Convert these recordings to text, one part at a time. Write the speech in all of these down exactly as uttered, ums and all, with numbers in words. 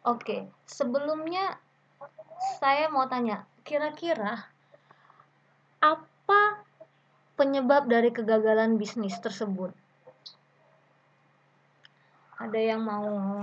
Oke, sebelumnya saya mau tanya, kira-kira apa penyebab dari kegagalan bisnis tersebut? Ada yang mau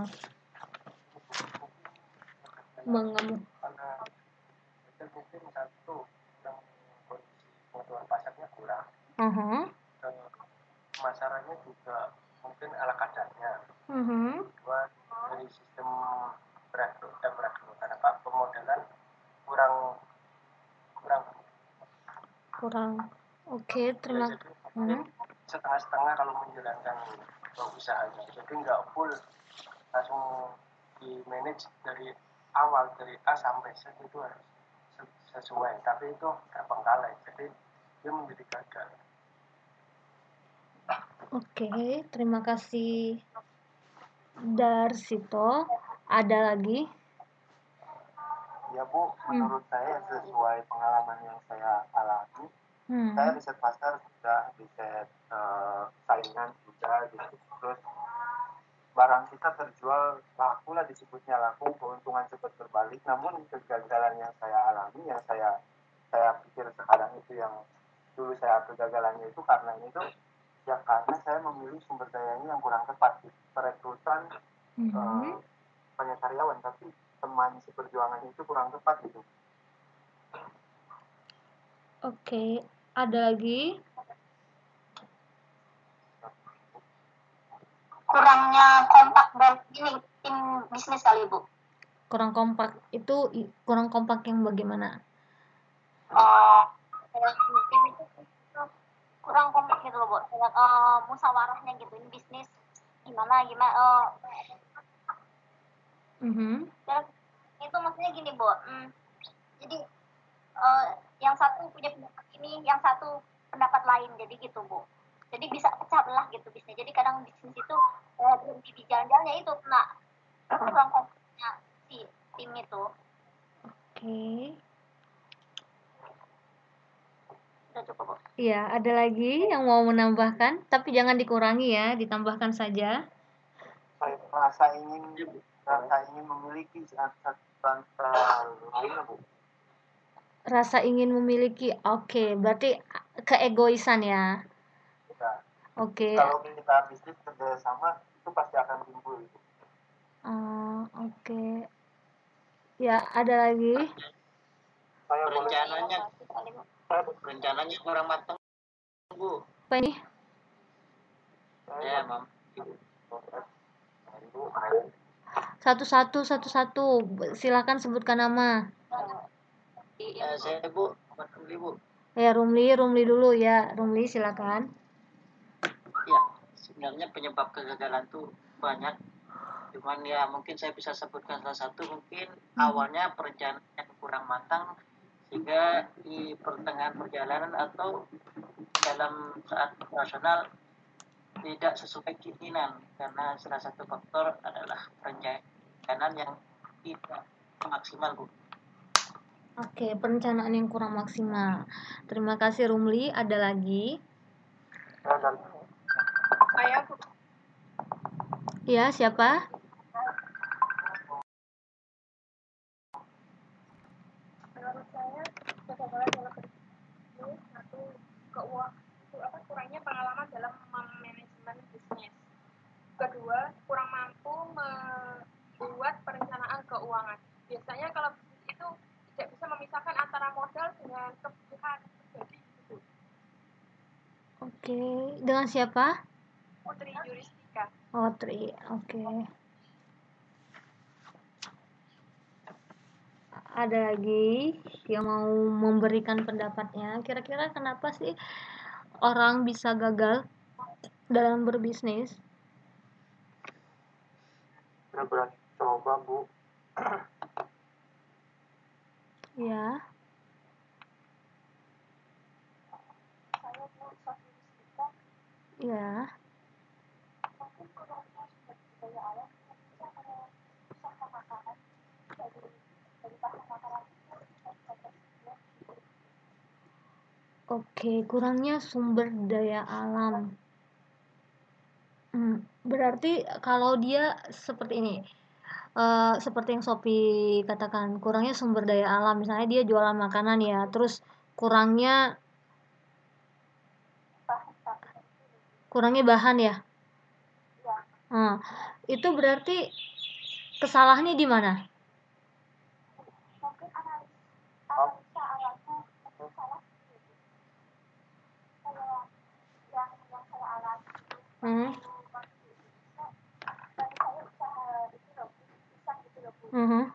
mengem Karena itu mungkin satu yang kondisi kebutuhan pasarnya kurang, uh-huh. dan pemasarannya juga mungkin ala kadarnya. Uh-huh. Kedua, dari sistem berakro dan berakrokan apa pemodelan kurang kurang kurang. Oke, ya, terima jadi mungkin hmm. setengah-setengah kalau menjalankan usahanya, jadi nggak full langsung di manage dari awal dari A sampai Z itu harus sesuai, tapi itu terbengkalai, jadi dia menjadi gagal. Oke, terima kasih Darsito. Ada lagi? Ya Bu, menurut hmm. saya sesuai pengalaman yang saya alami, hmm. saya riset pasar sudah, riset uh, saingan sudah, gitu. Terus barang kita terjual laku lah, disebutnya laku, keuntungan cepat berbalik. Namun kegagalan yang saya alami, yang saya saya pikir sekarang itu yang dulu saya kegagalannya itu karena itu ya karena saya memilih sumber dayanya yang kurang tepat, perekrutan mm-hmm. uh, banyak karyawan tapi teman seperjuangan itu kurang tepat gitu. Oke, ada lagi? Kurangnya kompak dan ini tim bisnis kali Bu. Kurang kompak itu kurang kompak yang bagaimana? Uh, tim itu kurang kompak gitu loh Bu. Uh, musyawarahnya gitu, ini bisnis gimana gimana. Uh, mm-hmm. Dan itu maksudnya gini Bu. Hmm, jadi uh, yang satu punya pendapat ini, yang satu pendapat lain, jadi gitu Bu. Jadi bisa pecah belah gitu bisnis. Jadi kadang bisnis itu eh, berhenti di jalan-jalannya itu kena kurang kompaknya si tim itu. Oke. Okay. Sudah cukup Bu. Iya, ada lagi yang mau menambahkan, tapi jangan dikurangi ya, ditambahkan saja. Saya rasa ingin rasa ingin memiliki tanpa lain Bu. Rasa ingin memiliki, oke, okay, berarti keegoisan ya. Oke. Okay. Kalau kita bisnis kerjasama itu pasti akan timbul. Uh, Oke. Okay. Ya, ada lagi. Saya rencananya, rencananya kurang matang, Bu. Apa ini? Ya, Mam. Satu-satu, satu-satu. Silakan sebutkan nama. Ya, saya Bu, Rumli Bu. Ya, Rumli, Rumli dulu ya. Rumli, silakan. Ya, sebenarnya penyebab kegagalan tuh banyak. Cuman ya mungkin saya bisa sebutkan salah satu, mungkin hmm. awalnya perencanaan yang kurang matang sehingga di pertengahan perjalanan atau dalam saat operasional tidak sesuai keinginan, karena salah satu faktor adalah perencanaan yang tidak maksimal Bu. Oke, perencanaan yang kurang maksimal. Terima kasih Rumli. Ada lagi? Saya Bu. Ya, siapa? Menurut saya kegagalan dalam berbisnis satu keuangan itu apa kurangnya pengalaman dalam manajemen bisnis. Kedua, kurang mampu membuat perencanaan keuangan. Biasanya kalau bisnis itu tidak bisa memisahkan antara modal dengan kebutuhan pribadi gitu. Oke, dengan siapa? Putri Juristika. Oh, Tri. Oke. Ada lagi yang mau memberikan pendapatnya. Kira-kira kenapa sih orang bisa gagal dalam berbisnis? Berani coba Bu. Ya. Saya Bu Juristika. Ya. Mungkin kurangnya sumber daya alam bisa usaha makanan dari dari bahan makanan. Oke, kurangnya sumber daya alam. Hmm, berarti kalau dia seperti ini, uh, seperti yang Sophie katakan, kurangnya sumber daya alam. Misalnya dia jualan makanan ya, terus kurangnya kurangnya bahan ya. Nah, itu berarti kesalahannya di mana? Hmm. Mhm.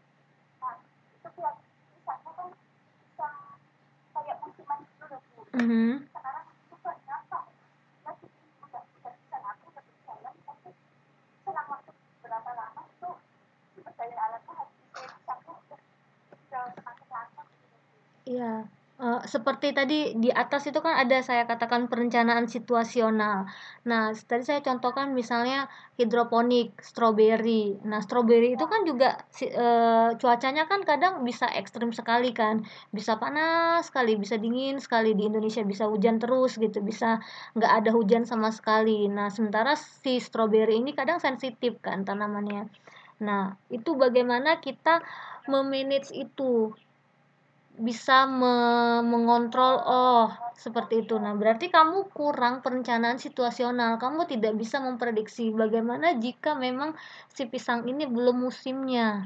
Mhm. Iya, uh, seperti tadi di atas itu kan ada saya katakan perencanaan situasional. Nah, tadi saya contohkan misalnya hidroponik, stroberi. Nah, stroberi itu kan juga uh, cuacanya kan kadang bisa ekstrim sekali kan, bisa panas sekali, bisa dingin sekali. Di Indonesia bisa hujan terus gitu, bisa nggak ada hujan sama sekali. Nah, sementara si stroberi ini kadang sensitif kan tanamannya. Nah, itu bagaimana kita memanage itu, bisa me- mengontrol, oh seperti itu. Nah, berarti kamu kurang perencanaan situasional. Kamu tidak bisa memprediksi bagaimana jika memang si pisang ini belum musimnya.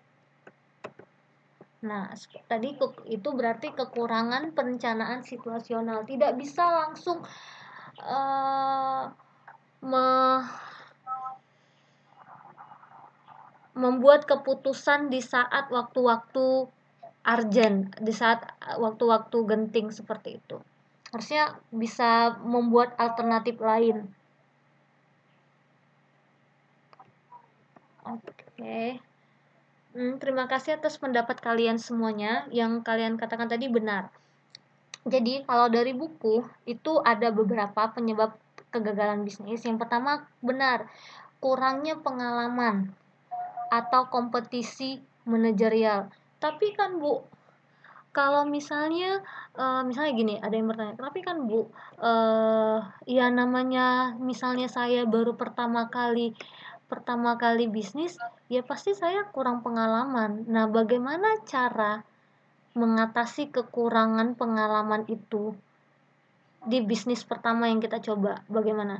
Nah, tadi itu berarti kekurangan perencanaan situasional. Tidak bisa langsung uh, me- membuat keputusan di saat waktu-waktu urgent, di saat waktu-waktu genting seperti itu. Harusnya bisa membuat alternatif lain. Oke. Okay. Hmm, terima kasih atas pendapat kalian semuanya. Yang kalian katakan tadi benar. Jadi kalau dari buku itu ada beberapa penyebab kegagalan bisnis. Yang pertama benar, kurangnya pengalaman atau kompetisi manajerial. Tapi kan Bu, kalau misalnya uh, misalnya gini, ada yang bertanya, tapi kan Bu, uh, ya namanya misalnya saya baru pertama kali pertama kali bisnis, ya pasti saya kurang pengalaman. Nah, bagaimana cara mengatasi kekurangan pengalaman itu di bisnis pertama yang kita coba? Bagaimana?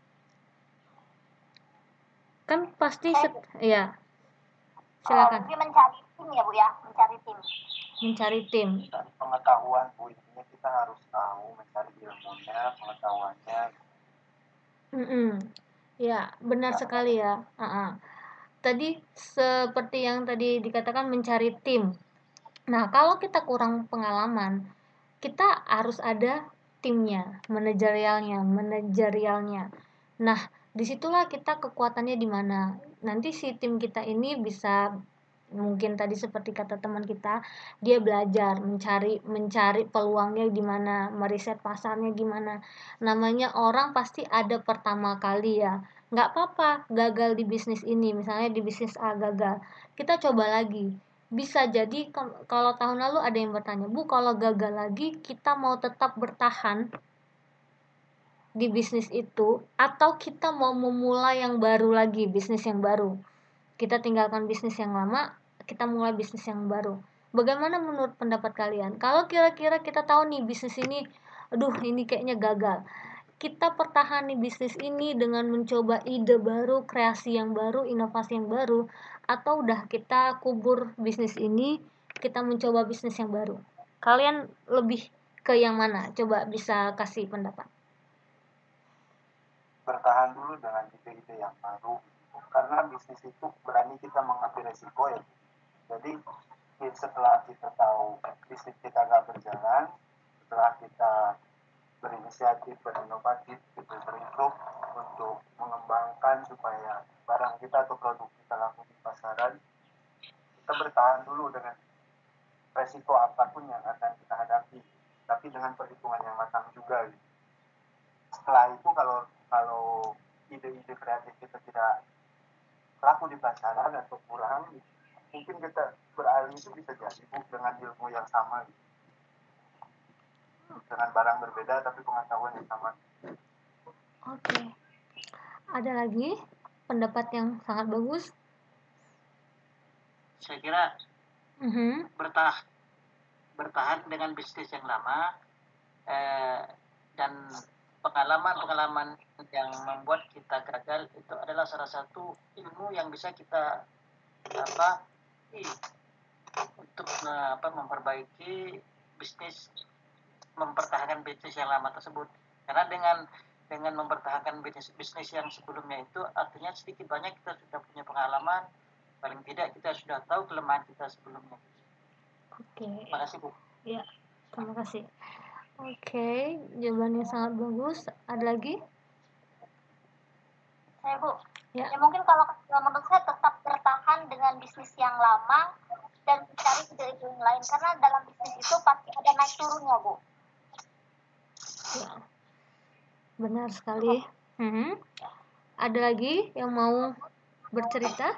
Kan pasti set, ya. Silakan. Oh, mungkin mencari tim ya Bu ya, mencari tim. Mencari tim. Mencari pengetahuan Bu, intinya kita harus tahu, mencari ilmunya, pengetahuannya. Mm-mm. Ya, benar ya. Sekali ya. Uh-uh. Tadi seperti yang tadi dikatakan mencari tim. Nah, kalau kita kurang pengalaman, kita harus ada timnya, manajerialnya, manajerialnya. Nah, disitulah kita kekuatannya di mana. Nanti si tim kita ini bisa, mungkin tadi seperti kata teman kita, dia belajar mencari mencari peluangnya di mana, meriset pasarnya gimana. Namanya orang pasti ada pertama kali ya. Nggak apa-apa gagal di bisnis ini, misalnya di bisnis A gagal, kita coba lagi. Bisa jadi kalau tahun lalu ada yang bertanya, Bu, kalau gagal lagi kita mau tetap bertahan di bisnis itu atau kita mau memulai yang baru lagi, bisnis yang baru. Kita tinggalkan bisnis yang lama, kita mulai bisnis yang baru. Bagaimana menurut pendapat kalian? Kalau kira-kira kita tahu nih bisnis ini, aduh ini kayaknya gagal, kita pertahani bisnis ini dengan mencoba ide baru, kreasi yang baru, inovasi yang baru, atau udah kita kubur bisnis ini, kita mencoba bisnis yang baru. Kalian lebih ke yang mana? Coba bisa kasih pendapat. Bertahan dulu dengan ide-ide yang baru, karena bisnis itu berani kita mengambil resiko ya. Jadi setelah kita tahu bisnis kita gak berjalan, setelah kita berinisiatif, berinovatif, gitu, berimprove untuk mengembangkan supaya barang kita atau produk kita laku di pasaran, kita bertahan dulu dengan resiko apapun yang akan kita hadapi, tapi dengan perhitungan yang matang juga. Gitu. Setelah itu kalau kalau ide-ide kreatif kita tidak laku di pasaran atau kurang, mungkin kita beralih itu bisa jadi dengan ilmu yang sama. Gitu. Dengan barang berbeda tapi pengetahuan yang sama. Oke. Ada lagi pendapat yang sangat bagus? saya kira mm-hmm. bertahan bertahan dengan bisnis yang lama eh, dan pengalaman-pengalaman yang membuat kita gagal itu adalah salah satu ilmu yang bisa kita apa untuk apa memperbaiki bisnis, mempertahankan bisnis yang lama tersebut. Karena dengan dengan mempertahankan bisnis bisnis yang sebelumnya itu artinya sedikit banyak kita sudah punya pengalaman, paling tidak kita sudah tahu kelemahan kita sebelumnya. Oke. Terima kasih Bu. Ya, terima kasih. Oke, jawabannya sangat bagus. Ada lagi? Saya Bu. Ya. Ya mungkin kalau menurut saya tetap bertahan dengan bisnis yang lama dan mencari ide-ide yang lain karena dalam bisnis itu pasti ada naik turunnya Bu. Ya, benar sekali. Hmm. Ada lagi yang mau bercerita?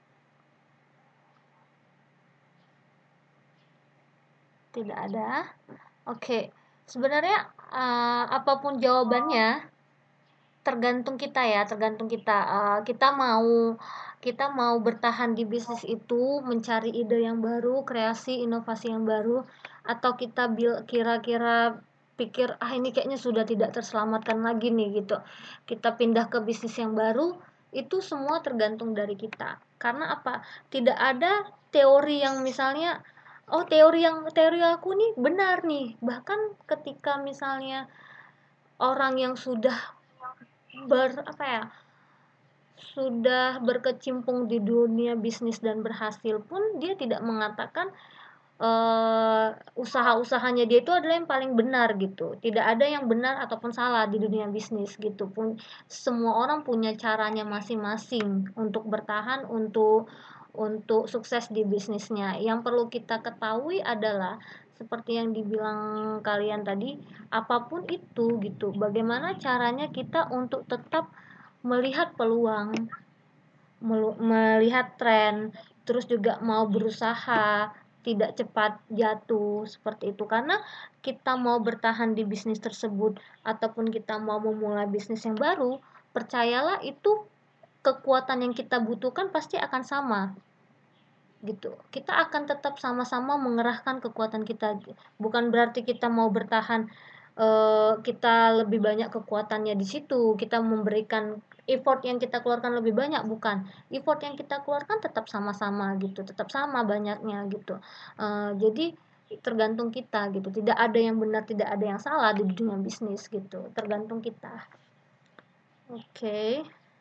Tidak ada. Oke, sebenarnya uh, apapun jawabannya tergantung kita ya, tergantung kita. Uh, kita mau kita mau bertahan di bisnis itu, mencari ide yang baru, kreasi inovasi yang baru, atau kita bil kira-kira pikir ah ini kayaknya sudah tidak terselamatkan lagi nih gitu. Kita pindah ke bisnis yang baru, itu semua tergantung dari kita. Karena apa? Tidak ada teori yang misalnya oh teori yang teori aku nih benar nih, bahkan ketika misalnya orang yang sudah ber apa ya sudah berkecimpung di dunia bisnis dan berhasil pun dia tidak mengatakan uh, usaha-usahanya dia itu adalah yang paling benar gitu. Tidak ada yang benar ataupun salah di dunia bisnis gitu pun. Semua orang punya caranya masing-masing untuk bertahan, untuk untuk sukses di bisnisnya. Yang perlu kita ketahui adalah seperti yang dibilang kalian tadi, apapun itu gitu. Bagaimana caranya kita untuk tetap melihat peluang, melihat tren, terus juga mau berusaha, tidak cepat jatuh seperti itu. Karena kita mau bertahan di bisnis tersebut ataupun kita mau memulai bisnis yang baru, percayalah itu kekuatan yang kita butuhkan pasti akan sama gitu. Kita akan tetap sama-sama mengerahkan kekuatan kita. Bukan berarti kita mau bertahan uh, kita lebih banyak kekuatannya di situ, kita memberikan effort yang kita keluarkan lebih banyak, bukan. Effort yang kita keluarkan tetap sama-sama gitu, tetap sama banyaknya gitu. Uh, jadi tergantung kita gitu. Tidak ada yang benar, tidak ada yang salah di dunia bisnis gitu. Tergantung kita. Oke. Okay.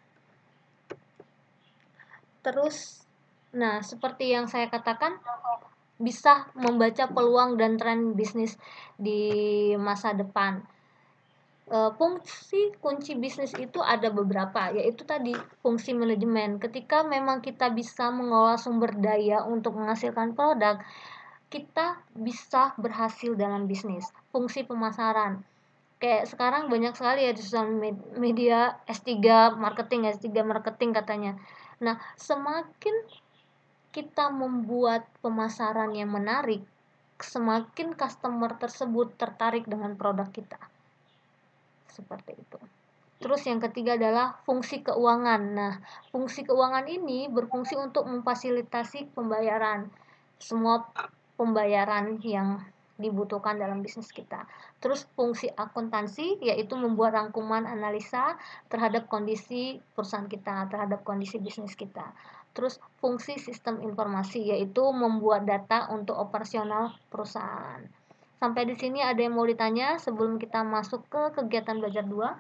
Terus nah, seperti yang saya katakan, bisa membaca peluang dan tren bisnis di masa depan. E, fungsi kunci bisnis itu ada beberapa, yaitu tadi fungsi manajemen. Ketika memang kita bisa mengolah sumber daya untuk menghasilkan produk, kita bisa berhasil dalam bisnis. Fungsi pemasaran. Kayak sekarang banyak sekali ya di sosial media S tiga marketing, S tiga marketing katanya. Nah, semakin kita membuat pemasaran yang menarik, semakin customer tersebut tertarik dengan produk kita. Seperti itu. Terus yang ketiga adalah fungsi keuangan. Nah, fungsi keuangan ini berfungsi untuk memfasilitasi pembayaran. Semua pembayaran yang dibutuhkan dalam bisnis kita. Terus fungsi akuntansi yaitu membuat rangkuman analisa terhadap kondisi perusahaan kita, terhadap kondisi bisnis kita. Terus fungsi sistem informasi yaitu membuat data untuk operasional perusahaan. Sampai di sini ada yang mau ditanya sebelum kita masuk ke kegiatan belajar dua?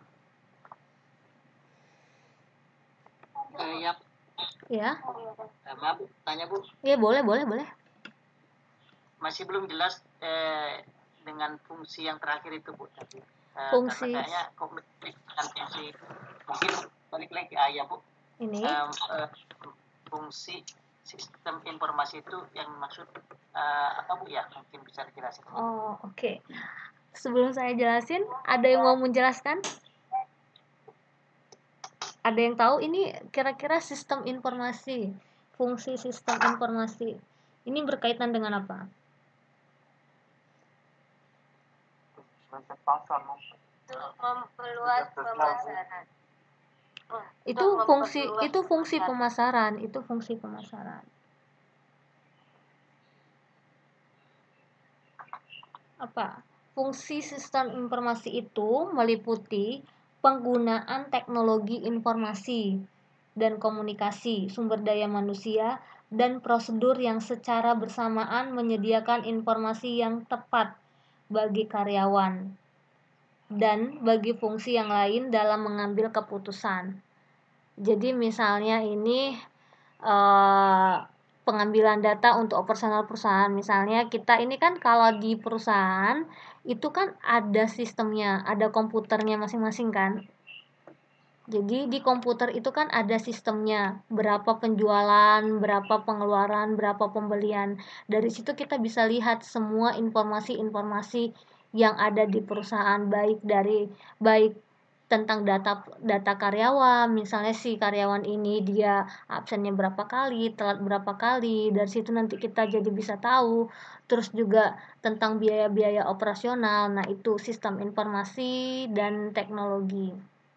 Uh, ya. Ya. Uh, maaf, tanya Bu. Ya boleh, boleh, boleh. Masih belum jelas eh, dengan fungsi yang terakhir itu Bu tadi. Uh, fungsi. Karena kayaknya komunikasi dengan fungsi mungkin balik lagi ah, ya Bu. Ini. Um, uh, fungsi sistem informasi itu yang maksud uh, apa Bu ya? Mungkin bisa dijelasin. Oh, oke. Okay. Sebelum saya jelasin, ada yang mau menjelaskan? Ada yang tahu ini kira-kira sistem informasi, fungsi sistem informasi. Ini berkaitan dengan apa? Memperluas pemasaran. Itu fungsi itu fungsi pemasaran, itu fungsi pemasaran. apa? Fungsi sistem informasi itu meliputi penggunaan teknologi informasi dan komunikasi, sumber daya manusia, dan prosedur yang secara bersamaan menyediakan informasi yang tepat bagi karyawan dan bagi fungsi yang lain dalam mengambil keputusan. Jadi misalnya ini eh, pengambilan data untuk operasional perusahaan. Misalnya kita ini kan kalau di perusahaan itu kan ada sistemnya, ada komputernya masing-masing kan. Jadi di komputer itu kan ada sistemnya, berapa penjualan, berapa pengeluaran, berapa pembelian. Dari situ kita bisa lihat semua informasi-informasi yang ada di perusahaan, baik dari baik tentang data data karyawan, misalnya si karyawan ini dia absennya berapa kali, telat berapa kali. Dari situ nanti kita jadi bisa tahu. Terus juga tentang biaya-biaya operasional. Nah, itu sistem informasi dan teknologi.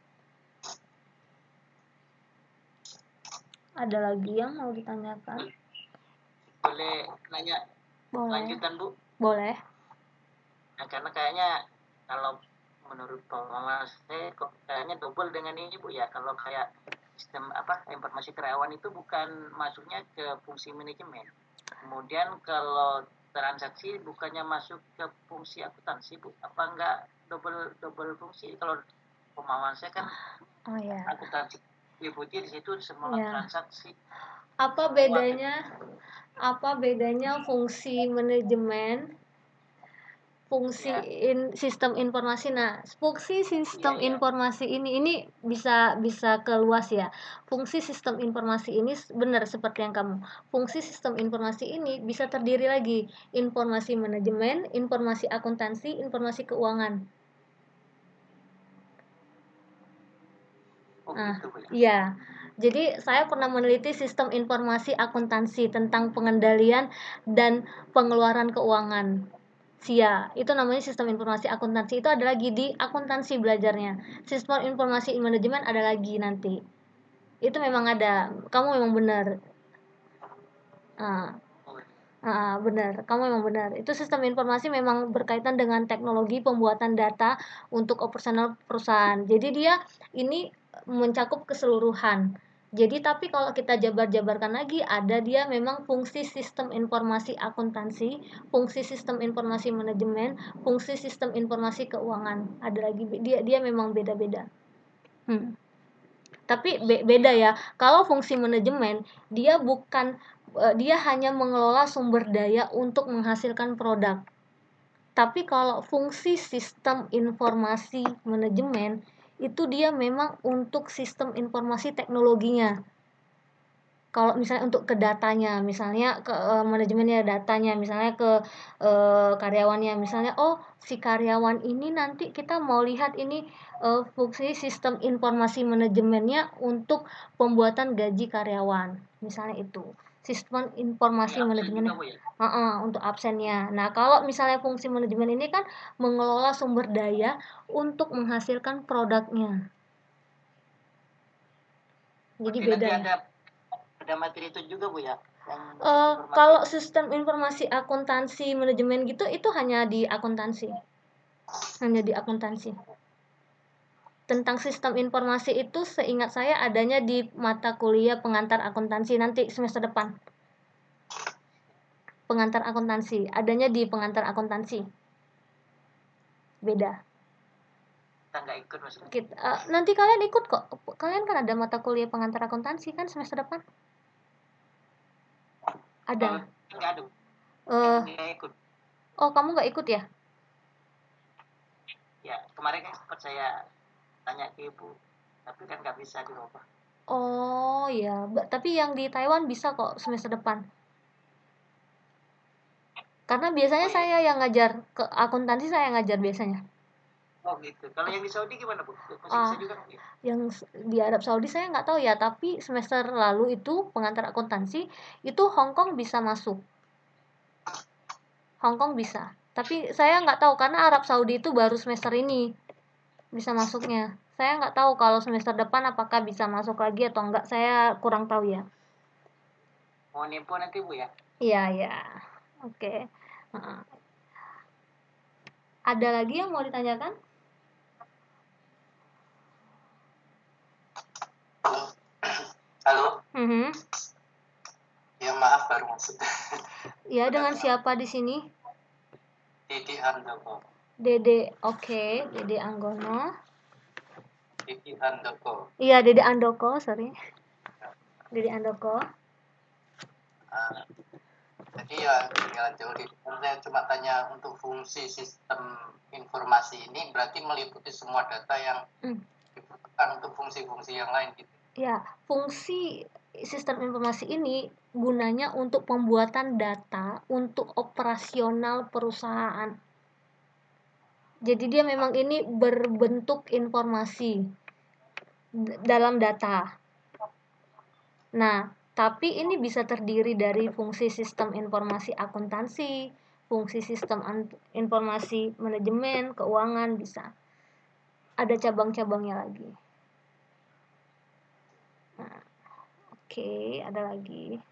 Ada lagi yang mau ditanyakan? Boleh nanya Boleh. lanjutan, Bu? Boleh. Nah, karena kayaknya kalau menurut pengalaman saya kok kayaknya double dengan ini, Bu, ya. Kalau kayak sistem apa informasi karyawan itu bukan masuknya ke fungsi manajemen. Kemudian kalau transaksi bukannya masuk ke fungsi akuntansi, Bu. Apa enggak double double fungsi? Kalau pemahaman saya kan oh, ya. akuntansi liputi di situ semua ya. Transaksi. Apa semua bedanya? Apa bedanya fungsi manajemen, fungsi ya. in, sistem informasi? Nah, fungsi sistem ya, ya. informasi ini ini bisa bisa keluas ya. Fungsi sistem informasi ini benar seperti yang kamu. Fungsi sistem informasi ini bisa terdiri lagi informasi manajemen, informasi akuntansi, informasi keuangan. Nah, iya. Jadi saya pernah meneliti sistem informasi akuntansi tentang pengendalian dan pengeluaran keuangan. S I A, itu namanya sistem informasi akuntansi. Itu ada lagi di akuntansi belajarnya. Sistem informasi manajemen ada lagi nanti. Itu memang ada. Kamu memang benar. Nah, uh, benar. Kamu memang benar. Itu sistem informasi memang berkaitan dengan teknologi pembuatan data untuk operasional perusahaan. Jadi dia ini mencakup keseluruhan. Jadi tapi kalau kita jabar-jabarkan lagi, ada dia memang fungsi sistem informasi akuntansi, fungsi sistem informasi manajemen, fungsi sistem informasi keuangan. Ada lagi dia dia memang beda-beda. Hmm. Tapi be- beda ya. Kalau fungsi manajemen dia bukan dia hanya mengelola sumber daya untuk menghasilkan produk. Tapi kalau fungsi sistem informasi manajemen itu dia memang untuk sistem informasi teknologinya. Kalau misalnya untuk ke datanya, misalnya ke uh, manajemennya datanya, misalnya ke uh, karyawannya, misalnya oh si karyawan ini nanti kita mau lihat ini uh, fungsi sistem informasi manajemennya untuk pembuatan gaji karyawan, misalnya itu. Sistem informasi manajemen ya? uh -uh, untuk absennya. Nah, kalau misalnya fungsi manajemen ini kan mengelola sumber daya untuk menghasilkan produknya. Jadi Oke, beda. Nanti ada, ada materi itu juga, Bu, ya? Uh, kalau sistem informasi akuntansi manajemen gitu itu hanya di akuntansi. Hanya di akuntansi. Tentang sistem informasi itu seingat saya adanya di mata kuliah pengantar akuntansi nanti semester depan. Pengantar akuntansi, adanya di pengantar akuntansi. Beda. Kita nggak ikut maksudnya. Kita, uh, nanti kalian ikut kok. Kalian kan ada mata kuliah pengantar akuntansi kan semester depan? Ada. Nggak ada. Uh, nggak ikut. Oh, kamu nggak ikut ya? Ya, kemarin kan sempat saya tanya ke ibu, tapi kan nggak bisa dirubah. Oh ya, tapi yang di Taiwan bisa kok semester depan. Karena biasanya oh, iya. saya yang ngajar ke akuntansi, saya yang ngajar biasanya. Oh gitu. Kalau yang di Saudi gimana, Bu? Masih ah, bisa juga kan? Yang di Arab Saudi saya nggak tahu ya, tapi semester lalu itu pengantar akuntansi itu Hong Kong bisa masuk. Hong Kong bisa. Tapi saya nggak tahu karena Arab Saudi itu baru semester ini bisa masuknya. Saya nggak tahu kalau semester depan apakah bisa masuk lagi atau enggak. Saya kurang tahu ya. Mau nipu nanti, Bu, ya? Iya, iya. Oke. Okay. Ada lagi yang mau ditanyakan? Halo. Mm-hmm. Ya maaf baru masuk. Ya, dengan siapa di sini? Dede Handoko. Dede, oke, okay. Dede Anggono. Dede Handoko. Iya, Dede Andoko, sorry. Dede Andoko. Uh, jadi ya tinggal jauh di saya cuma tanya untuk fungsi sistem informasi ini berarti meliputi semua data yang mm. dibutuhkan untuk fungsi-fungsi yang lain gitu. Ya, fungsi sistem informasi ini gunanya untuk pembuatan data untuk operasional perusahaan. Jadi dia memang ini berbentuk informasi dalam data. Nah, tapi ini bisa terdiri dari fungsi sistem informasi akuntansi, fungsi sistem informasi manajemen, keuangan, bisa. Ada cabang-cabangnya lagi. Nah, oke, okay, ada lagi.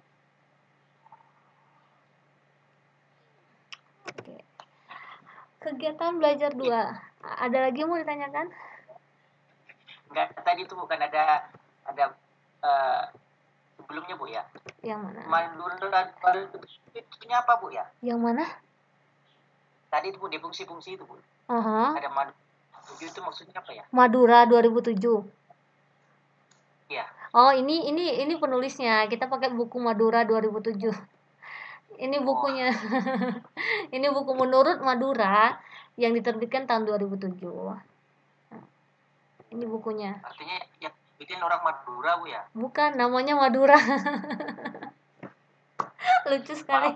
Oke. Okay. Kegiatan belajar dua. Ada lagi yang mau ditanyakan? Enggak, tadi itu bukan ada ada uh, sebelumnya Bu ya? Yang mana? Madura itu apa Bu ya? Yang mana? Tadi itu Bu, di fungsi-fungsi itu Bu. Uh-huh. Ada Madura tujuh itu maksudnya apa ya? Madura dua ribu tujuh. Iya. Oh, ini ini ini penulisnya. Kita pakai buku Madura dua ribu tujuh. Ini bukunya. Oh. Ini buku menurut Madura yang diterbitkan tahun dua ribu tujuh. Ini bukunya. Artinya yang bikin orang Madura Bu ya? Bukan, namanya Madura. Lucu sekali.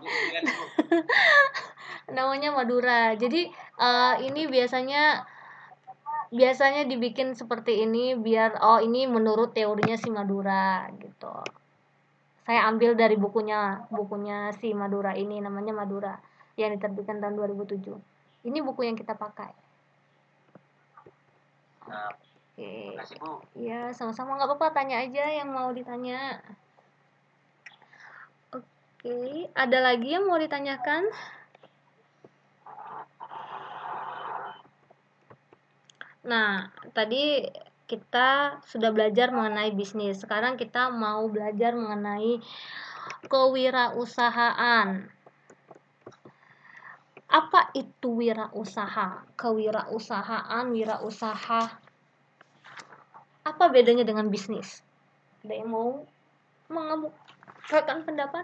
Namanya Madura. Jadi uh, ini biasanya biasanya dibikin seperti ini biar oh ini menurut teorinya si Madura gitu. Saya ambil dari bukunya bukunya si Madura ini, namanya Madura, yang diterbitkan tahun dua ribu tujuh. Ini buku yang kita pakai. Nah, oke. Makasih Bu. Ya, sama-sama, nggak apa-apa, tanya aja yang mau ditanya. Oke, ada lagi yang mau ditanyakan? Nah, tadi kita sudah belajar mengenai bisnis. Sekarang kita mau belajar mengenai kewirausahaan. Apa itu wirausaha? Kewirausahaan, wirausaha. Apa bedanya dengan bisnis? Ada yang mau mengemukakan pendapat?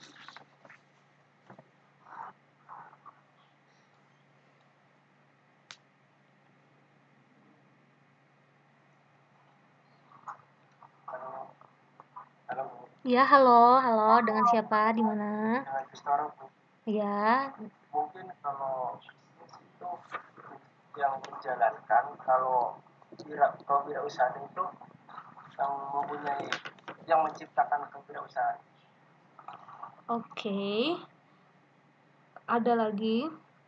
Halo. Ya, halo, halo. Dengan siapa? Di mana? Ya. Mungkin kalau bisnis itu yang menjalankan, kalau kewirausahaan itu yang mempunyai, yang menciptakan kewirausahaan. Oke. Okay. Ada lagi?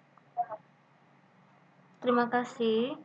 Terima kasih.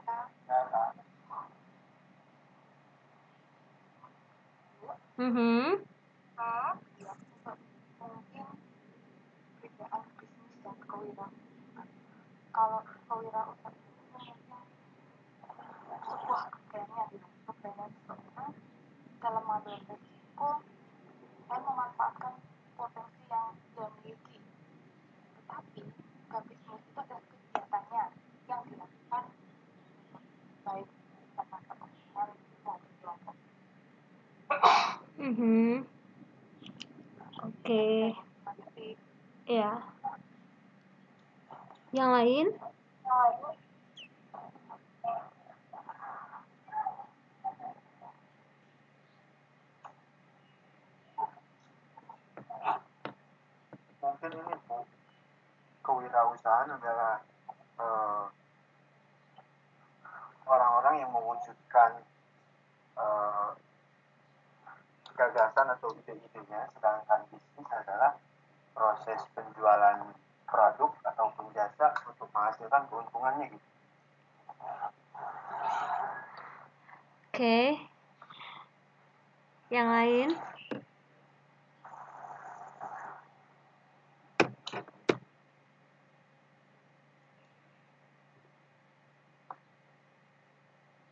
Mm-hmm. Ah, ya, mungkin perbedaan bisnis dan kewirausahaan. Kalau kewirausahaan itu mungkin sebuah keberanian, keberanian seseorang dalam mengambil resiko dan memanfaatkan potensi yang dia miliki. Tetapi jika bisnis itu adalah kegiatannya yang dilakukan baik karena kepentingan maupun kelompok. Mm-hmm. Oke. Okay. Ya. Yang lain? Mungkin ini Bu, kewirausahaan adalah uh, orang-orang yang mewujudkan uh, gagasan atau ide-idenya, sedangkan bisnis adalah proses penjualan produk ataupun jasa untuk menghasilkan keuntungannya gitu. Oke. Okay. Yang lain?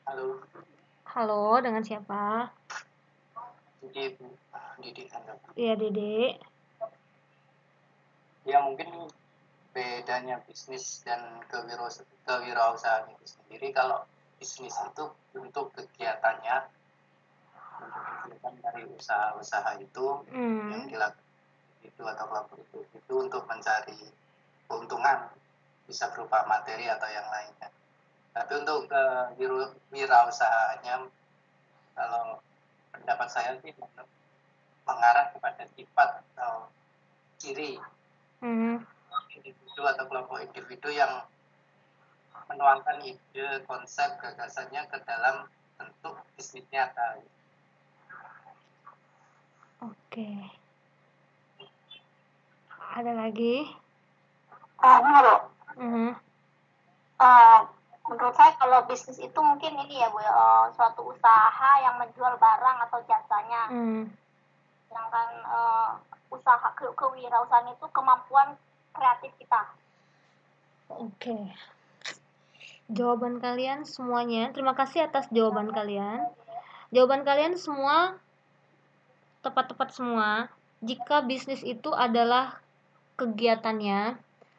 Halo. Halo, dengan siapa? Dede, Bu. Dede Anda. Iya, Dede. Ya, mungkin bedanya bisnis dan kewirausahaan itu sendiri, kalau bisnis itu untuk kegiatannya, untuk kegiatan dari usaha-usaha itu hmm. yang dilakukan itu atau kelompok itu, itu untuk mencari keuntungan, bisa berupa materi atau yang lainnya. Tapi untuk kewirausahaannya, kalau pendapat saya sih mengarah kepada sifat atau ciri hmm. individu atau kelompok individu yang menuangkan ide, konsep, gagasannya ke dalam bentuk bisnis nyata. Oke. Ada lagi? Uh, halo. Mm-hmm. Uh, menurut saya kalau bisnis itu mungkin ini ya Bu, uh, suatu usaha yang menjual barang atau jasanya. Mm. Sedangkan uh, usaha ke kewirausahaan itu kemampuan kreatif kita. Oke. Okay. Jawaban kalian semuanya, terima kasih atas jawaban kalian. Jawaban kalian semua tepat-tepat semua. Jika bisnis itu adalah kegiatannya,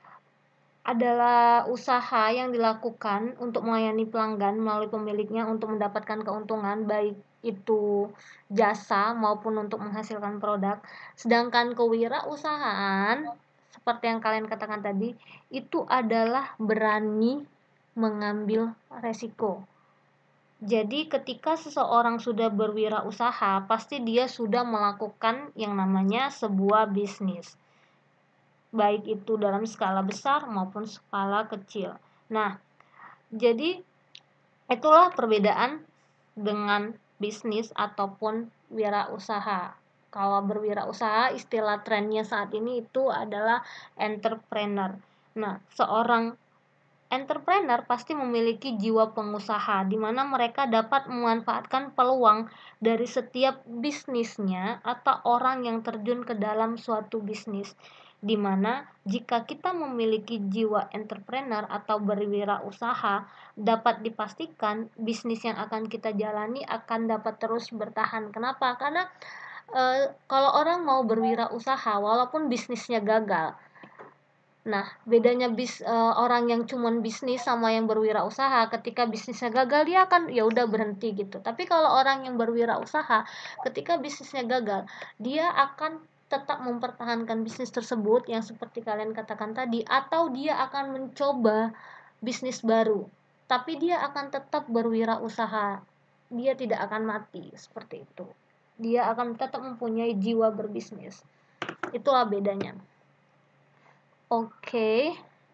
adalah usaha yang dilakukan untuk melayani pelanggan melalui pemiliknya untuk mendapatkan keuntungan, baik itu jasa maupun untuk menghasilkan produk. Sedangkan kewirausahaan, seperti yang kalian katakan tadi, itu adalah berani mengambil resiko. Jadi ketika seseorang sudah berwirausaha, pasti dia sudah melakukan yang namanya sebuah bisnis, baik itu dalam skala besar maupun skala kecil. Nah, jadi itulah perbedaan dengan bisnis ataupun wirausaha. Kalau berwirausaha, istilah trennya saat ini itu adalah entrepreneur. Nah, seorang entrepreneur pasti memiliki jiwa pengusaha, di mana mereka dapat memanfaatkan peluang dari setiap bisnisnya atau orang yang terjun ke dalam suatu bisnis. Di mana jika kita memiliki jiwa entrepreneur atau berwirausaha, dapat dipastikan bisnis yang akan kita jalani akan dapat terus bertahan. Kenapa? Karena e, kalau orang mau berwirausaha, walaupun bisnisnya gagal, nah, bedanya bis uh, orang yang cuman bisnis sama yang berwirausaha, ketika bisnisnya gagal dia akan ya udah berhenti gitu. Tapi kalau orang yang berwirausaha, ketika bisnisnya gagal, dia akan tetap mempertahankan bisnis tersebut yang seperti kalian katakan tadi, atau dia akan mencoba bisnis baru. Tapi dia akan tetap berwirausaha. Dia tidak akan mati seperti itu. Dia akan tetap mempunyai jiwa berbisnis. Itulah bedanya. Oke. Okay.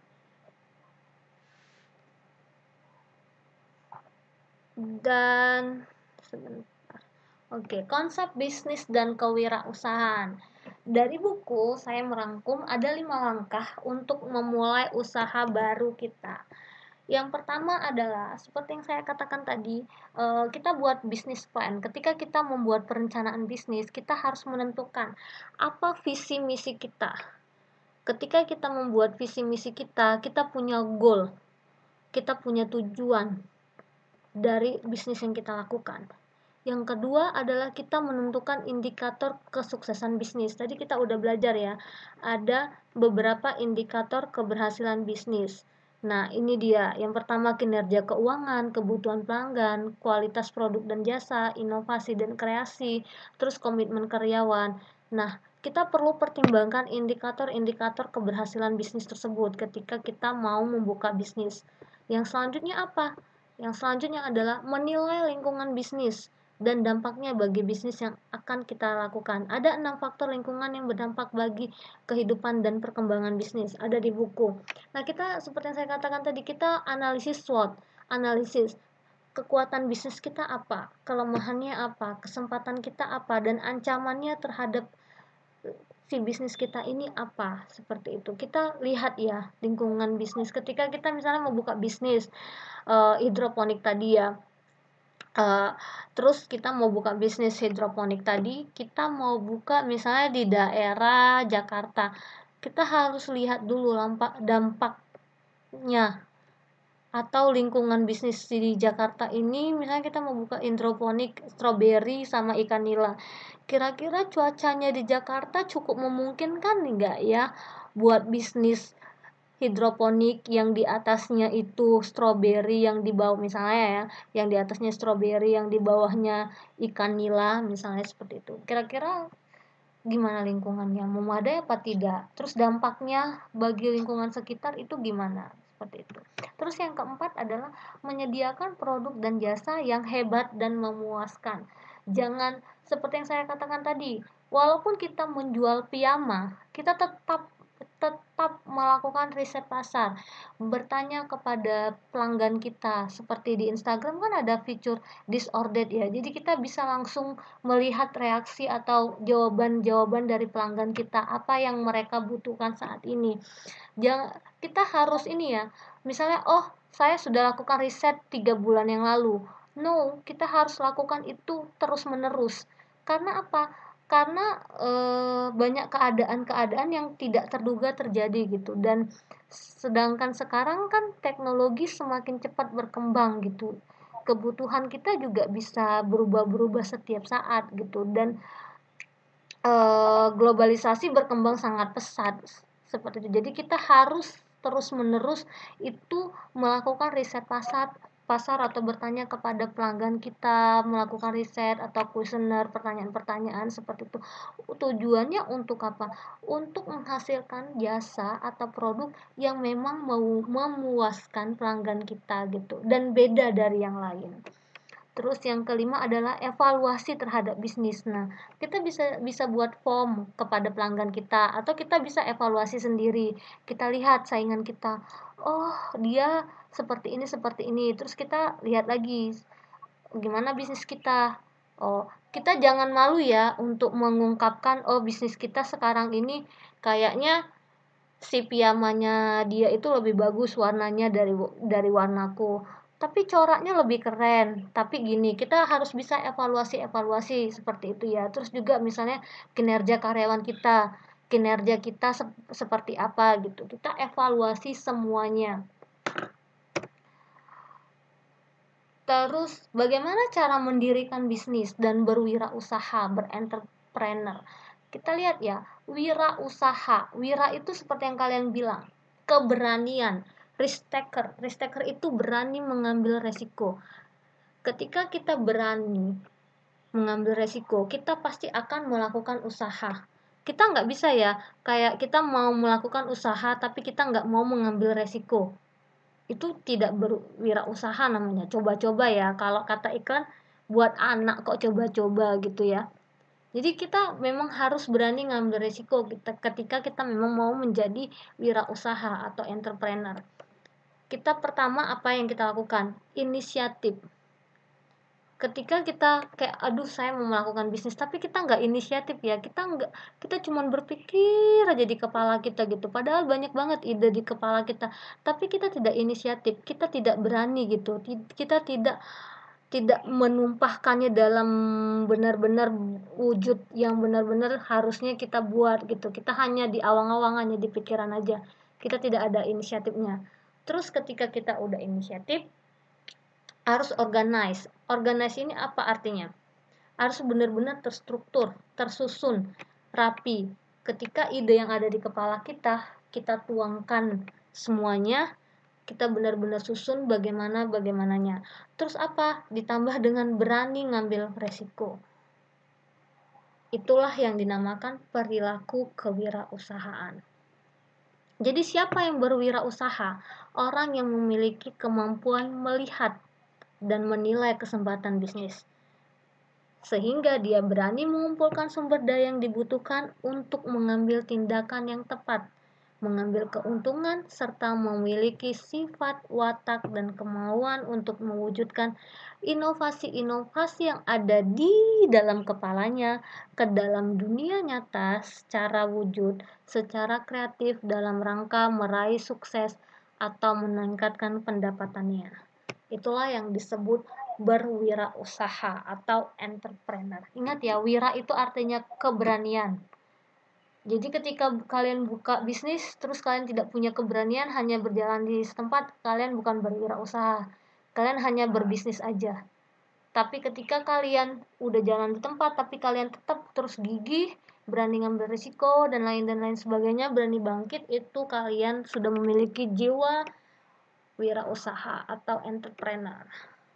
Dan sebentar. Oke, okay. Konsep bisnis dan kewirausahaan. Dari buku saya merangkum ada lima langkah untuk memulai usaha baru kita. Yang pertama adalah seperti yang saya katakan tadi, kita buat bisnis plan. Ketika kita membuat perencanaan bisnis, kita harus menentukan apa visi misi kita. Ketika kita membuat visi misi kita, kita punya goal, kita punya tujuan dari bisnis yang kita lakukan. Yang kedua adalah kita menentukan indikator kesuksesan bisnis. Tadi kita udah belajar ya, ada beberapa indikator keberhasilan bisnis. Nah, ini dia. Yang pertama kinerja keuangan, kebutuhan pelanggan, kualitas produk dan jasa, inovasi dan kreasi, terus komitmen karyawan. Nah, kita perlu pertimbangkan indikator-indikator keberhasilan bisnis tersebut ketika kita mau membuka bisnis. Yang selanjutnya apa? Yang selanjutnya adalah menilai lingkungan bisnis dan dampaknya bagi bisnis yang akan kita lakukan. Ada enam faktor lingkungan yang berdampak bagi kehidupan dan perkembangan bisnis. Ada di buku. Nah, kita seperti yang saya katakan tadi, kita analisis SWOT, analisis kekuatan bisnis kita apa, kelemahannya apa, kesempatan kita apa, dan ancamannya terhadap si bisnis kita ini apa, seperti itu. Kita lihat ya lingkungan bisnis. Ketika kita misalnya mau buka bisnis uh, hidroponik tadi ya, uh, terus kita mau buka bisnis hidroponik tadi, kita mau buka misalnya di daerah Jakarta, kita harus lihat dulu dampak dampaknya atau lingkungan bisnis di Jakarta ini, misalnya kita mau buka hidroponik stroberi sama ikan nila, kira-kira cuacanya di Jakarta cukup memungkinkan nggak ya buat bisnis hidroponik yang di atasnya itu stroberi, yang di bawah misalnya ya, yang di atasnya stroberi, yang di bawahnya ikan nila misalnya, seperti itu. Kira-kira gimana lingkungannya, memadai apa tidak, terus dampaknya bagi lingkungan sekitar itu gimana, seperti itu. Terus yang keempat adalah menyediakan produk dan jasa yang hebat dan memuaskan. Jangan seperti yang saya katakan tadi, walaupun kita menjual piyama, kita tetap tetap melakukan riset pasar, bertanya kepada pelanggan kita. Seperti di Instagram kan ada fitur disordered ya, jadi kita bisa langsung melihat reaksi atau jawaban-jawaban dari pelanggan kita, apa yang mereka butuhkan saat ini. Jangan, kita harus ini ya, misalnya oh saya sudah lakukan riset tiga bulan yang lalu, no, kita harus lakukan itu terus menerus. Karena apa? Karena e, banyak keadaan-keadaan yang tidak terduga terjadi gitu, dan sedangkan sekarang kan teknologi semakin cepat berkembang gitu, kebutuhan kita juga bisa berubah-berubah setiap saat gitu, dan e, globalisasi berkembang sangat pesat seperti itu. Jadi kita harus terus-menerus itu melakukan riset pasar pasar atau bertanya kepada pelanggan kita, melakukan riset atau kuesioner, pertanyaan-pertanyaan seperti itu. Tujuannya untuk apa? Untuk menghasilkan jasa atau produk yang memang mau memuaskan pelanggan kita gitu, dan beda dari yang lain. Terus yang kelima adalah evaluasi terhadap bisnis. Nah, kita bisa bisa buat form kepada pelanggan kita, atau kita bisa evaluasi sendiri. Kita lihat saingan kita, oh dia seperti ini seperti ini. Terus kita lihat lagi gimana bisnis kita. Oh, kita jangan malu ya untuk mengungkapkan, oh bisnis kita sekarang ini kayaknya si piyamanya dia itu lebih bagus warnanya dari dari warnaku, tapi coraknya lebih keren. Tapi gini, kita harus bisa evaluasi-evaluasi seperti itu ya. Terus juga misalnya kinerja karyawan kita, kinerja kita sep- seperti apa gitu, kita evaluasi semuanya. Terus bagaimana cara mendirikan bisnis dan berwirausaha, berentrepreneur. Kita lihat ya, wirausaha. Wira itu seperti yang kalian bilang, keberanian. Risk taker. Risk taker itu berani mengambil resiko. Ketika kita berani mengambil resiko, kita pasti akan melakukan usaha. Kita nggak bisa ya, kayak kita mau melakukan usaha tapi kita nggak mau mengambil resiko. Itu tidak berwirausaha namanya, coba-coba ya. Kalau kata iklan, buat anak kok coba-coba gitu ya. Jadi kita memang harus berani ngambil resiko kita ketika kita memang mau menjadi wirausaha atau entrepreneur. Kita pertama apa yang kita lakukan? Inisiatif. Ketika kita kayak aduh saya mau melakukan bisnis tapi kita nggak inisiatif ya, kita nggak kita cuma berpikir aja di kepala kita gitu, padahal banyak banget ide di kepala kita, tapi kita tidak inisiatif, kita tidak berani gitu, kita tidak tidak menumpahkannya dalam benar-benar wujud yang benar-benar harusnya kita buat gitu. Kita hanya di awang-awang, hanya di pikiran aja, kita tidak ada inisiatifnya. Terus ketika kita udah inisiatif, harus organize. Organize ini apa artinya? Harus benar-benar terstruktur, tersusun, rapi. Ketika ide yang ada di kepala kita, kita tuangkan semuanya, kita benar-benar susun bagaimana bagaimananya. Terus apa? Ditambah dengan berani ngambil resiko. Itulah yang dinamakan perilaku kewirausahaan. Jadi siapa yang berwirausaha? Orang yang memiliki kemampuan melihat dan menilai kesempatan bisnis, sehingga dia berani mengumpulkan sumber daya yang dibutuhkan untuk mengambil tindakan yang tepat, mengambil keuntungan, serta memiliki sifat, watak, dan kemauan untuk mewujudkan inovasi-inovasi yang ada di dalam kepalanya ke dalam dunia nyata secara wujud, secara kreatif dalam rangka meraih sukses atau meningkatkan pendapatannya. Itulah yang disebut berwirausaha atau entrepreneur. Ingat ya, wira itu artinya keberanian. Jadi ketika kalian buka bisnis terus kalian tidak punya keberanian hanya berjalan di setempat, kalian bukan berwirausaha, kalian hanya berbisnis aja. Tapi ketika kalian udah jalan di tempat tapi kalian tetap terus gigih, berani ngambil risiko dan lain dan lain sebagainya, berani bangkit, itu kalian sudah memiliki jiwa wirausaha atau entrepreneur.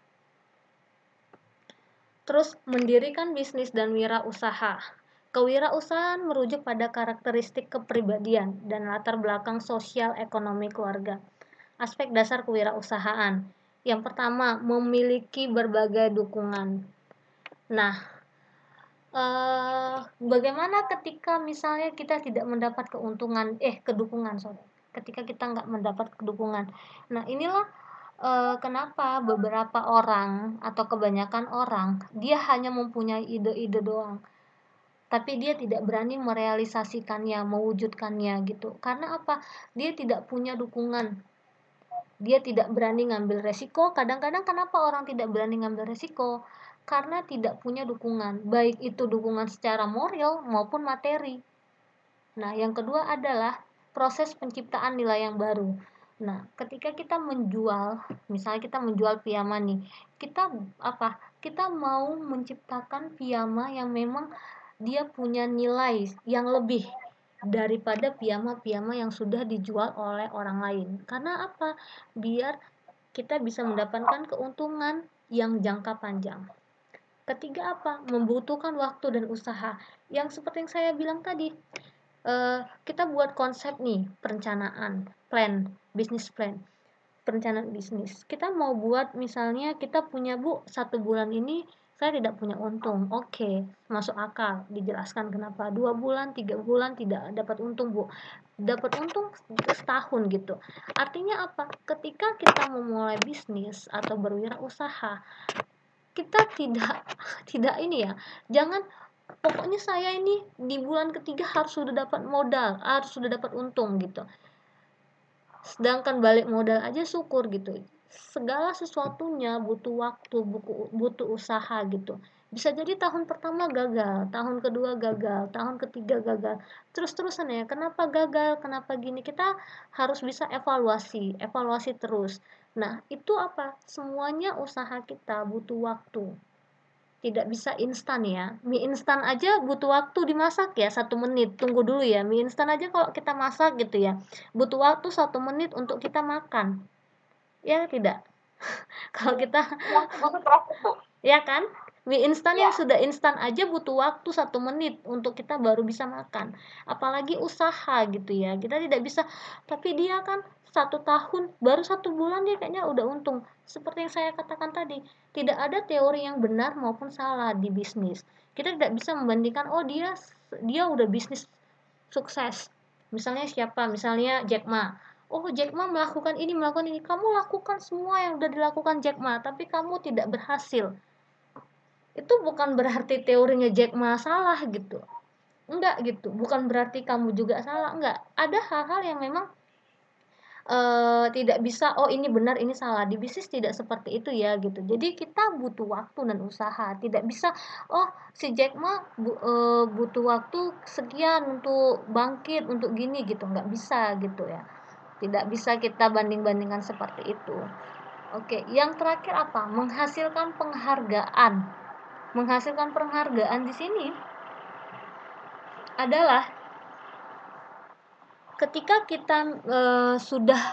Terus mendirikan bisnis dan wirausaha. Kewirausahaan merujuk pada karakteristik kepribadian dan latar belakang sosial ekonomi keluarga. Aspek dasar kewirausahaan. Yang pertama, memiliki berbagai dukungan. Nah, eh, bagaimana ketika misalnya kita tidak mendapat keuntungan, eh kedukungan, sorry. Ketika kita nggak mendapat kedukungan. Nah, inilah eh, kenapa beberapa orang atau kebanyakan orang dia hanya mempunyai ide-ide doang, tapi dia tidak berani merealisasikannya, mewujudkannya gitu. Karena apa? Dia tidak punya dukungan. Dia tidak berani ngambil resiko. Kadang-kadang kenapa orang tidak berani ngambil resiko? Karena tidak punya dukungan, baik itu dukungan secara moral maupun materi. Nah, yang kedua adalah proses penciptaan nilai yang baru. Nah, ketika kita menjual, misalnya kita menjual piyama nih, kita apa? Kita mau menciptakan piyama yang memang dia punya nilai yang lebih daripada piyama-piyama yang sudah dijual oleh orang lain. Karena apa? Biar kita bisa mendapatkan keuntungan yang jangka panjang. Ketiga apa? Membutuhkan waktu dan usaha. Yang seperti yang saya bilang tadi, uh, kita buat konsep nih, perencanaan, plan, bisnis plan, perencanaan bisnis. Kita mau buat misalnya kita punya bu satu bulan ini saya tidak punya untung, oke, okay, masuk akal, dijelaskan kenapa dua bulan, tiga bulan tidak dapat untung bu, dapat untung setahun gitu. Artinya apa? Ketika kita memulai bisnis atau berwirausaha, kita tidak tidak ini ya, jangan pokoknya saya ini di bulan ketiga harus sudah dapat modal, harus sudah dapat untung gitu. Sedangkan balik modal aja syukur gitu. Segala sesuatunya butuh waktu, butuh usaha gitu. Bisa jadi tahun pertama gagal, tahun kedua gagal, tahun ketiga gagal, terus-terusan ya. Kenapa gagal, kenapa gini, kita harus bisa evaluasi, evaluasi terus. Nah, itu apa? Semuanya usaha kita butuh waktu. Tidak bisa instan ya. Mie instan aja butuh waktu dimasak ya, satu menit. Tunggu dulu ya, mie instan aja kalau kita masak gitu ya, butuh waktu satu menit untuk kita makan. Ya tidak? Kalau kita ya kan? Mie instan ya. Yang sudah instan aja butuh waktu satu menit untuk kita baru bisa makan. Apalagi usaha gitu ya. Kita tidak bisa, tapi dia kan satu tahun, baru satu bulan dia kayaknya udah untung. Seperti yang saya katakan tadi, tidak ada teori yang benar maupun salah di bisnis. Kita tidak bisa membandingkan, oh dia dia udah bisnis sukses. Misalnya siapa? Misalnya Jack Ma. Oh Jack Ma melakukan ini, melakukan ini. Kamu lakukan semua yang udah dilakukan Jack Ma, tapi kamu tidak berhasil. Itu bukan berarti teorinya Jack Ma salah gitu. Enggak gitu. Bukan berarti kamu juga salah. Enggak. Ada hal-hal yang memang Uh, tidak bisa, oh ini benar ini salah. Di bisnis tidak seperti itu ya gitu. Jadi kita butuh waktu dan usaha. Tidak bisa, oh si Jack Ma bu, uh, butuh waktu sekian untuk bangkit, untuk gini gitu. Nggak bisa gitu ya. Tidak bisa kita banding-bandingkan seperti itu. Oke, yang terakhir apa? Menghasilkan penghargaan. Menghasilkan penghargaan di sini adalah ketika kita e, sudah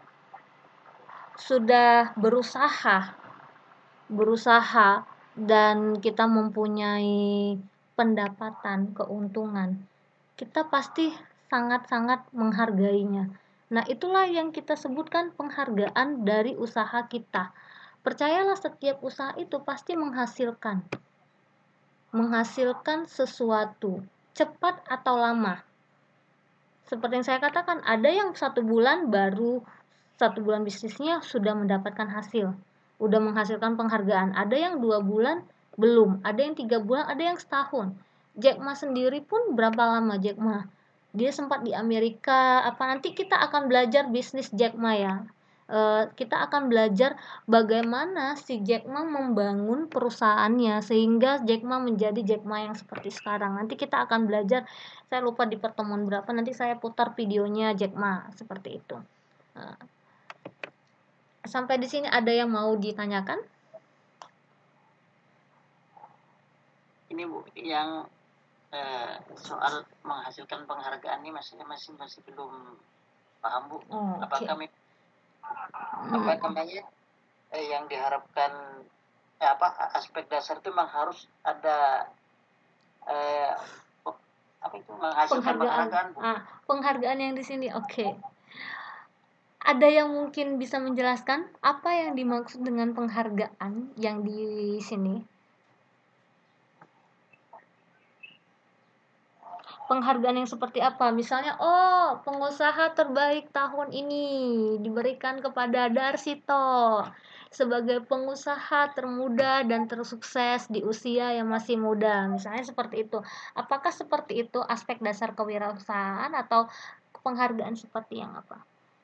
sudah berusaha berusaha dan kita mempunyai pendapatan, keuntungan, kita pasti sangat-sangat menghargainya. Nah, itulah yang kita sebutkan penghargaan dari usaha kita. Percayalah, setiap usaha itu pasti menghasilkan menghasilkan sesuatu, cepat atau lama. Seperti yang saya katakan, ada yang satu bulan baru satu bulan bisnisnya sudah mendapatkan hasil, udah menghasilkan penghargaan. Ada yang dua bulan belum, ada yang tiga bulan, ada yang setahun. Jack Ma sendiri pun berapa lama Jack Ma? Dia sempat di Amerika. Apa nanti kita akan belajar bisnis Jack Ma ya? uh, kita akan belajar bagaimana si Jack Ma membangun perusahaannya sehingga Jack Ma menjadi Jack Ma yang seperti sekarang. Nanti kita akan belajar, saya lupa di pertemuan berapa, nanti saya putar videonya Jack Ma seperti itu. Uh, sampai di sini ada yang mau ditanyakan? Ini Bu, yang eh, soal menghasilkan penghargaan ini masih masih masih belum paham Bu. Oh, okay. Apakah apa namanya eh, yang diharapkan eh, apa aspek dasar itu memang harus ada eh, apa itu menghasilkan penghargaan. penghargaan Bu? Ah, penghargaan yang di sini, oke. Okay. Ada yang mungkin bisa menjelaskan apa yang dimaksud dengan penghargaan yang di sini? Penghargaan yang seperti apa? Misalnya, oh, pengusaha terbaik tahun ini diberikan kepada Darsito sebagai pengusaha termuda dan tersukses di usia yang masih muda. Misalnya seperti itu. Apakah seperti itu aspek dasar kewirausahaan atau penghargaan seperti yang apa?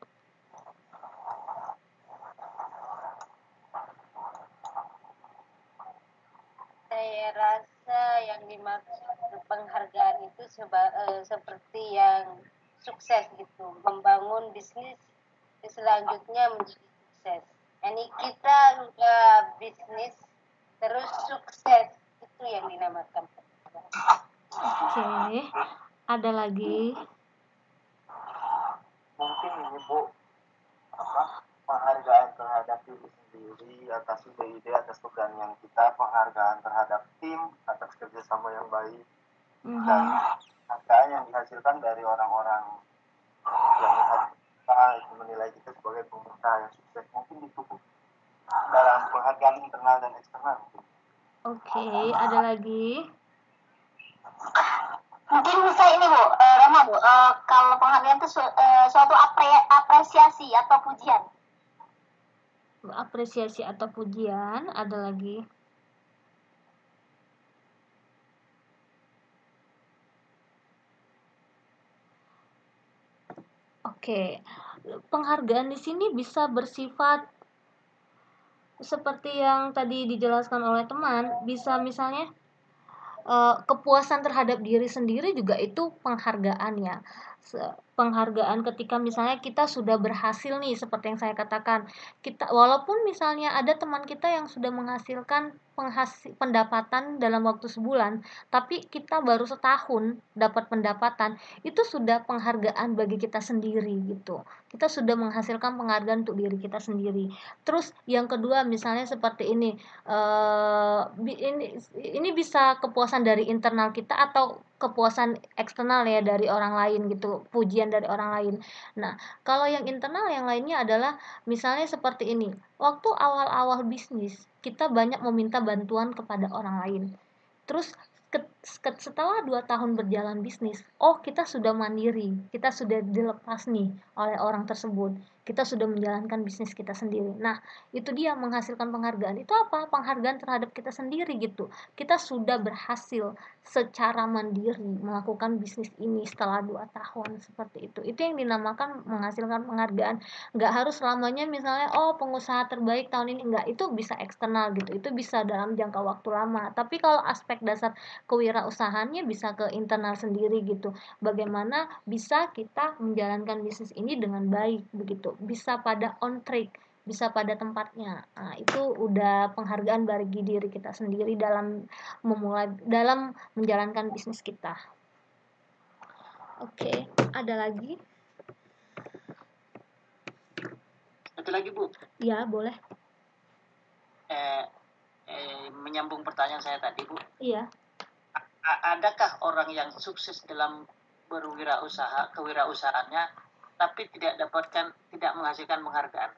Saya rasa yang dimaksud penghargaan itu seba, uh, seperti yang sukses gitu, membangun bisnis selanjutnya menjadi sukses. Ini kita uh, bisnis terus sukses, itu yang dinamakan. Oke, okay. Ada lagi? Mungkin ini Bu, apa penghargaan terhadap diri sendiri atas ide-ide, atas keberanian kita, penghargaan terhadap tim atas kerjasama yang baik, mm-hmm. dan penghargaan yang dihasilkan dari orang-orang yang melihat kita, menilai kita sebagai pengusaha yang sukses. Mungkin itu Bu, dalam penghargaan internal dan eksternal. Oke, okay. Ada lagi? Mungkin bisa ini Bu, uh, Rama Bu, uh, kalau penghargaan itu su uh, suatu apre apresiasi atau pujian. Apresiasi atau pujian, ada lagi? Oke, penghargaan di sini bisa bersifat seperti yang tadi dijelaskan oleh teman, bisa misalnya Uh, kepuasan terhadap diri sendiri juga itu penghargaan ya. Penghargaan ketika misalnya kita sudah berhasil nih, seperti yang saya katakan, kita walaupun misalnya ada teman kita yang sudah menghasilkan penghasil, pendapatan dalam waktu sebulan, tapi kita baru setahun dapat pendapatan, itu sudah penghargaan bagi kita sendiri gitu. Kita sudah menghasilkan penghargaan untuk diri kita sendiri. Terus yang kedua misalnya seperti ini, uh, ini ini bisa kepuasan dari internal kita atau kepuasan eksternal ya dari orang lain gitu, pujian dari orang lain. Nah, kalau yang internal yang lainnya adalah misalnya seperti ini. Waktu awal-awal bisnis, kita banyak meminta bantuan kepada orang lain. Terus setelah dua tahun berjalan bisnis, oh kita sudah mandiri, kita sudah dilepas nih oleh orang tersebut, kita sudah menjalankan bisnis kita sendiri. Nah, itu dia menghasilkan penghargaan. Itu apa? Penghargaan terhadap kita sendiri gitu. Kita sudah berhasil secara mandiri melakukan bisnis ini setelah dua tahun, seperti itu. Itu yang dinamakan menghasilkan penghargaan. Nggak harus selamanya misalnya, oh pengusaha terbaik tahun ini. Nggak, itu bisa eksternal gitu. Itu bisa dalam jangka waktu lama. Tapi kalau aspek dasar kewirausahaannya bisa ke internal sendiri gitu. Bagaimana bisa kita menjalankan bisnis ini dengan baik begitu. Bisa pada on track, bisa pada tempatnya. Nah, itu udah penghargaan bagi diri kita sendiri dalam memulai dalam menjalankan bisnis kita. Oke, ada lagi? Satu lagi Bu. Ya, boleh. Eh, eh, menyambung pertanyaan saya tadi Bu. Iya. Adakah orang yang sukses dalam berwirausaha, kewirausahaannya, tapi tidak dapatkan, tidak menghasilkan penghargaan?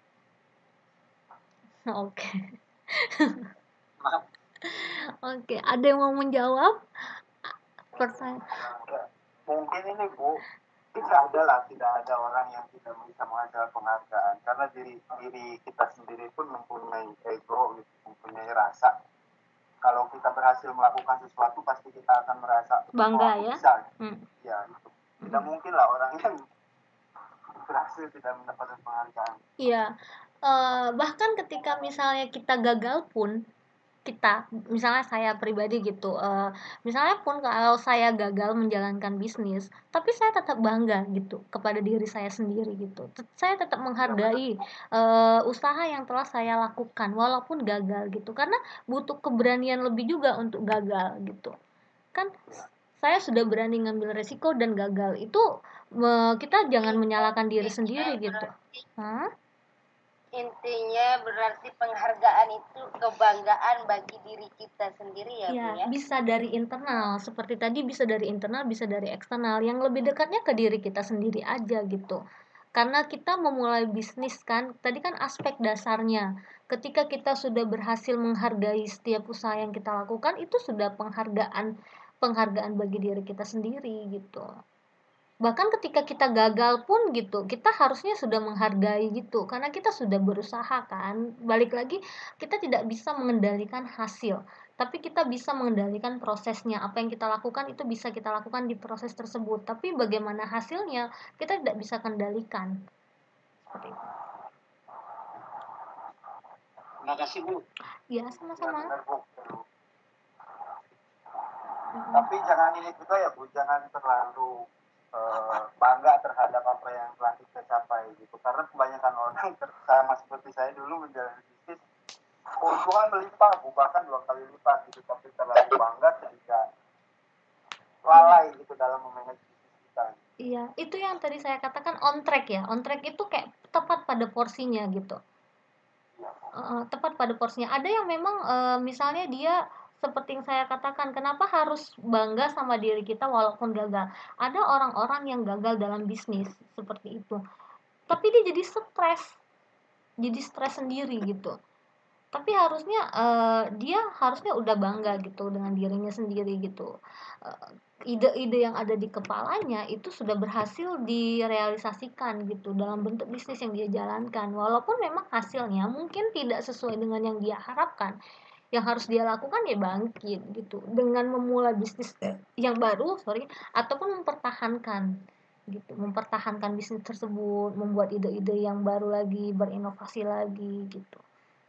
Oke. Maaf. Oke, ada yang mau menjawab? Pertanyaan. Mungkin ini Bu, tidak ada lah, tidak ada orang yang tidak bisa menghasilkan penghargaan, karena diri diri kita sendiri pun mempunyai ego, gitu, mempunyai rasa. Kalau kita berhasil melakukan sesuatu, pasti kita akan merasa bangga ya. Bisa. Hmm. Ya, itu. Tidak hmm. mungkin lah orang yang berhasil tidak mendapatkan penghargaan. Iya, uh, bahkan ketika misalnya kita gagal pun, kita misalnya saya pribadi gitu, uh, misalnya pun kalau saya gagal menjalankan bisnis, tapi saya tetap bangga gitu kepada diri saya sendiri gitu. Saya tetap menghargai uh, usaha yang telah saya lakukan walaupun gagal gitu, karena butuh keberanian lebih juga untuk gagal gitu kan. Saya sudah berani ngambil resiko dan gagal itu, kita jangan menyalahkan diri sendiri gitu. Hah? Intinya berarti penghargaan itu kebanggaan bagi diri kita sendiri ya, ya, Bu ya. Bisa dari internal, seperti tadi bisa dari internal, bisa dari eksternal. Yang lebih dekatnya ke diri kita sendiri aja gitu. Karena kita memulai bisnis kan, tadi kan aspek dasarnya. Ketika kita sudah berhasil menghargai setiap usaha yang kita lakukan, itu sudah penghargaan penghargaan bagi diri kita sendiri gitu. Bahkan ketika kita gagal pun gitu, kita harusnya sudah menghargai gitu, karena kita sudah berusaha kan. Balik lagi, kita tidak bisa mengendalikan hasil, tapi kita bisa mengendalikan prosesnya. Apa yang kita lakukan itu bisa kita lakukan di proses tersebut, tapi bagaimana hasilnya kita tidak bisa kendalikan. Seperti itu. Terima kasih, Bu. Ya, sama-sama. Ya, Bu. Hmm. Tapi jangan ini juga ya, Bu, jangan terlalu Uh, bangga terhadap apa yang telah kita capai gitu, karena kebanyakan orang sama seperti saya dulu menjalani bisnis, keuntungan melimpah, bahkan dua kali lipat gitu, tapi terlalu bangga ketika lalai gitu dalam memanage bisnis kita. Iya, itu yang tadi saya katakan on track ya, on track itu kayak tepat pada porsinya gitu. Ya. Uh, tepat pada porsinya. Ada yang memang uh, misalnya dia seperti yang saya katakan, kenapa harus bangga sama diri kita walaupun gagal. Ada orang-orang yang gagal dalam bisnis seperti itu, tapi dia jadi stres, jadi stres sendiri gitu. Tapi harusnya uh, dia harusnya udah bangga gitu dengan dirinya sendiri gitu. Uh, ide-ide yang ada di kepalanya itu sudah berhasil direalisasikan gitu dalam bentuk bisnis yang dia jalankan, walaupun memang hasilnya mungkin tidak sesuai dengan yang dia harapkan. Yang harus dia lakukan ya bangkit gitu dengan memulai bisnis yang baru, sorry, ataupun mempertahankan gitu, mempertahankan bisnis tersebut, membuat ide-ide yang baru lagi, berinovasi lagi gitu.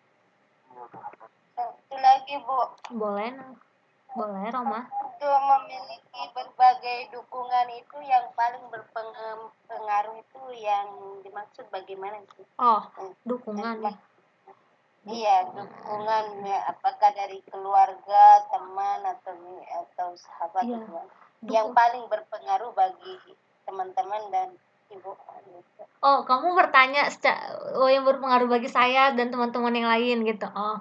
Satu lagi, Bu. Boleh, boleh, Roma. Untuk memiliki berbagai dukungan itu yang paling berpengaruh itu yang dimaksud bagaimana sih? Oh, dukungan nih. Iya, dukungan ya, apakah dari keluarga, teman atau atau sahabat ya, gitu. Yang paling berpengaruh bagi teman-teman dan ibu. Oh, kamu bertanya oh yang berpengaruh bagi saya dan teman-teman yang lain gitu. Oh.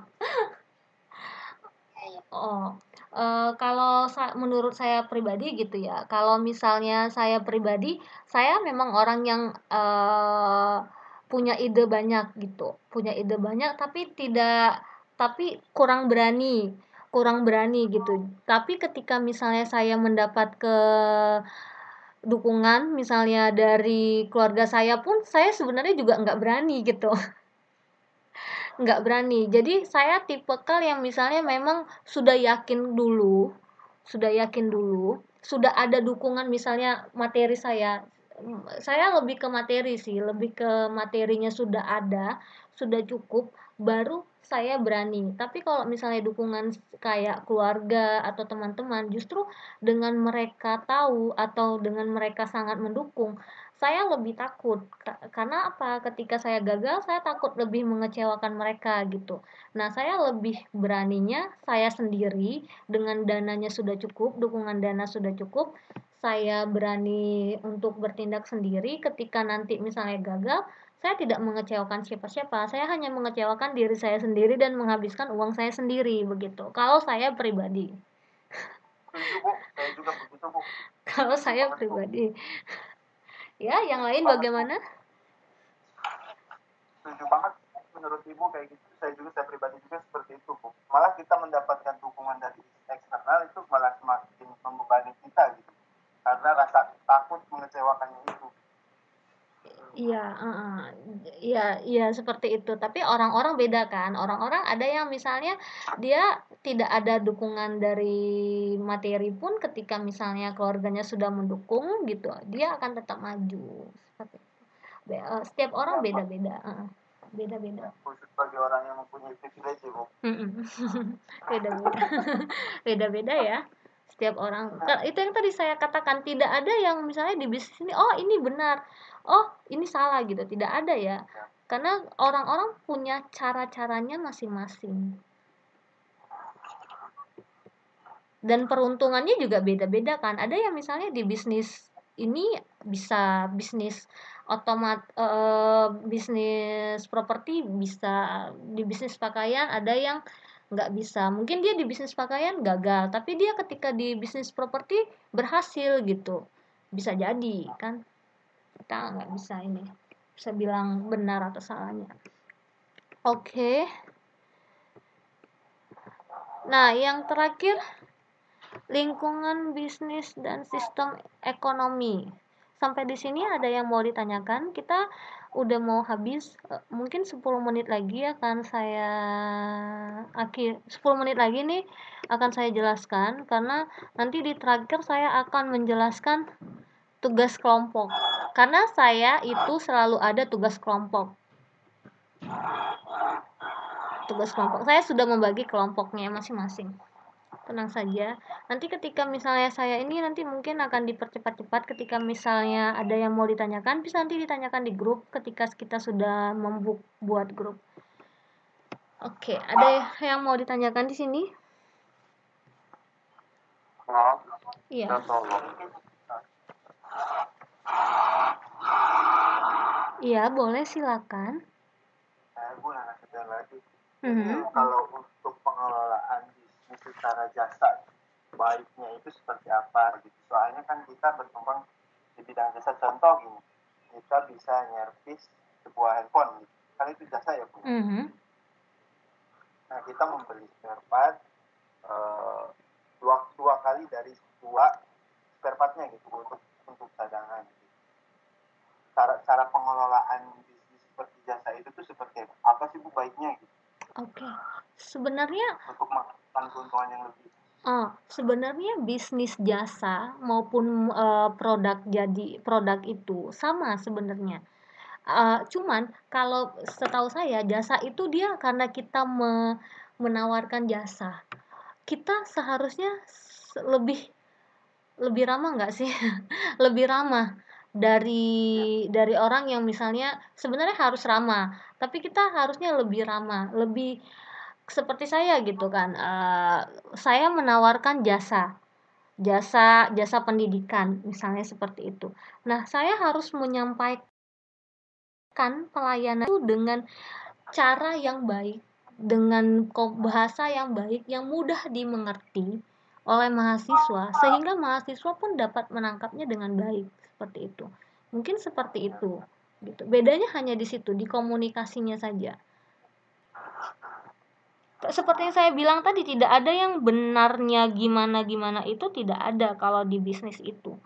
Oh. Uh, kalau sa- menurut saya pribadi gitu ya. Kalau misalnya saya pribadi, saya memang orang yang uh, punya ide banyak gitu, punya ide banyak tapi tidak tapi kurang berani kurang berani gitu. Tapi ketika misalnya saya mendapat ke dukungan misalnya dari keluarga saya pun, saya sebenarnya juga nggak berani gitu. Nggak berani. Jadi saya tipikal yang misalnya memang sudah yakin dulu sudah yakin dulu sudah ada dukungan, misalnya materi saya saya lebih ke materi sih, lebih ke materinya sudah ada, sudah cukup, baru saya berani. Tapi kalau misalnya dukungan kayak keluarga atau teman-teman, justru dengan mereka tahu atau dengan mereka sangat mendukung, saya lebih takut. Karena apa? Ketika saya gagal, saya takut lebih mengecewakan mereka gitu. Nah, saya lebih beraninya saya sendiri dengan dananya sudah cukup, dukungan dana sudah cukup, saya berani untuk bertindak sendiri. Ketika nanti misalnya gagal, saya tidak mengecewakan siapa-siapa, saya hanya mengecewakan diri saya sendiri dan menghabiskan uang saya sendiri begitu. Kalau saya pribadi. Kalau saya pribadi. Ya, yang lain bagaimana? Setuju banget menurut Ibu kayak gitu. Saya juga, saya pribadi juga seperti itu, Bu. Malah kita mendapatkan dukungan dari eksternal itu malah semakin membebani kita gitu. Karena rasa takut mengecewakannya itu. Iya, uh, iya, iya seperti itu. Tapi orang-orang beda kan. Orang-orang ada yang misalnya dia tidak ada dukungan dari materi pun, ketika misalnya keluarganya sudah mendukung gitu, dia akan tetap maju. Seperti itu. Be- uh, setiap orang beda-beda. Uh, beda-beda. Khusus bagi orang yang mempunyai privilege, Bu. Beda-beda. Beda-beda ya. Setiap orang. Itu yang tadi saya katakan, tidak ada yang misalnya di bisnis ini, oh ini benar, oh ini salah gitu. Tidak ada ya. Karena orang-orang punya cara-caranya masing-masing. Dan peruntungannya juga beda-beda kan. Ada yang misalnya di bisnis ini bisa bisnis otomat uh, bisnis properti, bisa di bisnis pakaian, ada yang nggak bisa. Mungkin dia di bisnis pakaian gagal, tapi dia ketika di bisnis properti berhasil gitu. Bisa jadi kan. Kita nggak bisa ini bisa bilang benar atau salahnya. Oke. Okay. Nah, yang terakhir, lingkungan bisnis dan sistem ekonomi. Sampai di sini ada yang mau ditanyakan? Kita udah mau habis, mungkin sepuluh menit lagi akan saya akhir sepuluh menit lagi nih akan saya jelaskan, karena nanti di terakhir saya akan menjelaskan tugas kelompok. Karena saya itu selalu ada tugas kelompok. Tugas kelompok. Saya sudah membagi kelompoknya masing-masing. Tenang saja. Nanti ketika misalnya saya ini nanti mungkin akan dipercepat-cepat, ketika misalnya ada yang mau ditanyakan bisa nanti ditanyakan di grup ketika kita sudah membuat grup. Oke, ada yang mau ditanyakan di sini? Iya. Iya, boleh, silakan. Saya Bu nanya lagi. Mm-hmm. Kalau untuk pengelolaan bisnis secara jasa, baiknya itu seperti apa gitu? Soalnya kan kita berkembang di bidang jasa. Contoh gini, kita bisa nyervis sebuah handphone gitu. Kan itu jasa ya Bu. Mm-hmm. Nah, kita membeli spare part uh, dua, dua kali dari dua spare partnya gitu untuk untuk cadangan. Gitu. Cara cara pengelolaan bisnis seperti jasa itu tuh seperti apa sih Bu baiknya gitu? Oke, okay. Sebenarnya untuk melakukan keuntungan yang lebih. Oh, sebenarnya bisnis jasa maupun uh, produk jadi produk itu sama sebenarnya. Uh, cuman kalau setahu saya jasa itu dia karena kita me, menawarkan jasa, kita seharusnya lebih lebih ramah nggak sih? Lebih ramah dari dari orang yang misalnya sebenarnya harus ramah, tapi kita harusnya lebih ramah, lebih seperti saya gitu kan, uh, saya menawarkan jasa jasa jasa pendidikan misalnya seperti itu. Nah, saya harus menyampaikan pelayanan itu dengan cara yang baik, dengan bahasa yang baik, yang mudah dimengerti oleh mahasiswa, sehingga mahasiswa pun dapat menangkapnya dengan baik, seperti itu. Mungkin seperti itu gitu. Bedanya hanya di situ, di komunikasinya saja. Seperti yang saya bilang tadi, tidak ada yang benarnya gimana-gimana, itu tidak ada kalau di bisnis itu.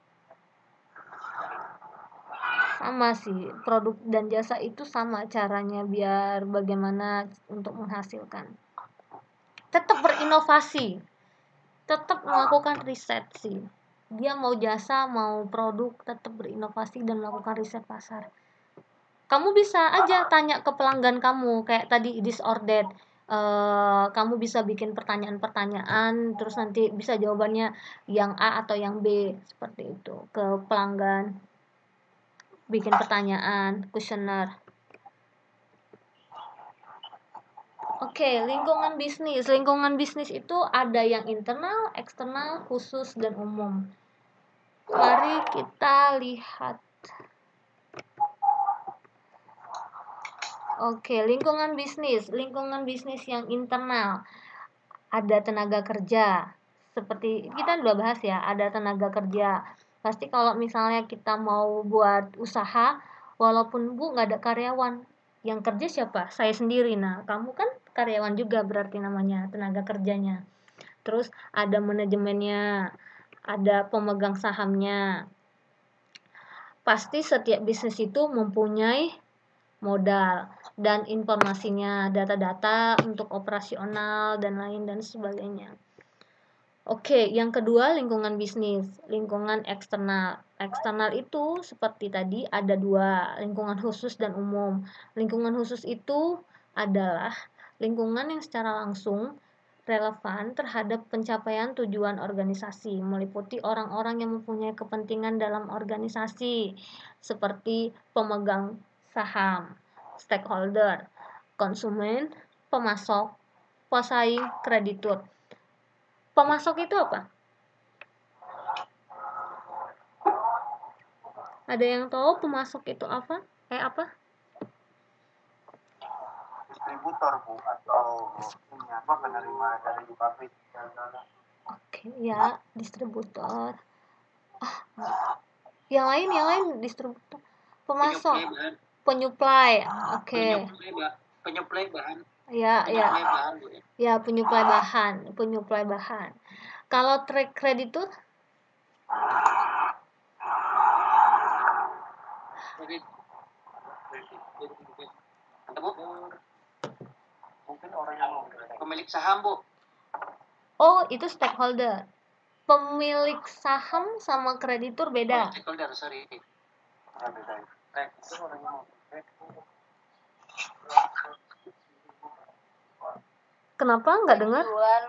Sama sih, produk dan jasa itu sama caranya biar bagaimana untuk menghasilkan. Tetap berinovasi, tetap melakukan riset sih. Dia mau jasa, mau produk, tetap berinovasi dan melakukan riset pasar. Kamu bisa aja tanya ke pelanggan kamu, kayak tadi this or that. Uh, kamu bisa bikin pertanyaan-pertanyaan, terus nanti bisa jawabannya yang A atau yang B, seperti itu ke pelanggan. Bikin pertanyaan, kuesioner. Oke, okay, lingkungan bisnis. Lingkungan bisnis itu ada yang internal, eksternal, khusus, dan umum. Mari kita lihat. Oke, lingkungan bisnis. Lingkungan bisnis yang internal. Ada tenaga kerja. Seperti kita udah bahas ya, ada tenaga kerja. Pasti kalau misalnya kita mau buat usaha, walaupun Bu nggak ada karyawan, yang kerja siapa? Saya sendiri. Nah, kamu kan karyawan juga berarti namanya, tenaga kerjanya. Terus ada manajemennya, ada pemegang sahamnya. Pasti setiap bisnis itu mempunyai modal dan informasinya, data-data untuk operasional dan lain dan sebagainya. Oke, yang kedua lingkungan bisnis, lingkungan eksternal. Eksternal itu seperti tadi ada dua, lingkungan khusus dan umum. Lingkungan khusus itu adalah lingkungan yang secara langsung relevan terhadap pencapaian tujuan organisasi, meliputi orang-orang yang mempunyai kepentingan dalam organisasi, seperti pemegang saham, stakeholder, konsumen, pemasok, pesaing, kreditur. Pemasok itu apa? Ada yang tahu pemasok itu apa? Kayak apa? Distributor, Bu, atau ini apa, penerima dari pabrik. Oke, ya, distributor. Ah, yang lain, yang lain distributor. Pemasok, penyuplai. Oke. Penyuplai bahan. Ya, ya. Bahan, ya, penyuplai bahan, penyuplai bahan. Kalau trade kreditur? Mungkin orang yang pemilik saham, Bu. Oh, itu stakeholder. Pemilik saham sama kreditur beda. Oh, stakeholder, sorry. Ya, beda. Itu orang yang Kenapa nggak dengar?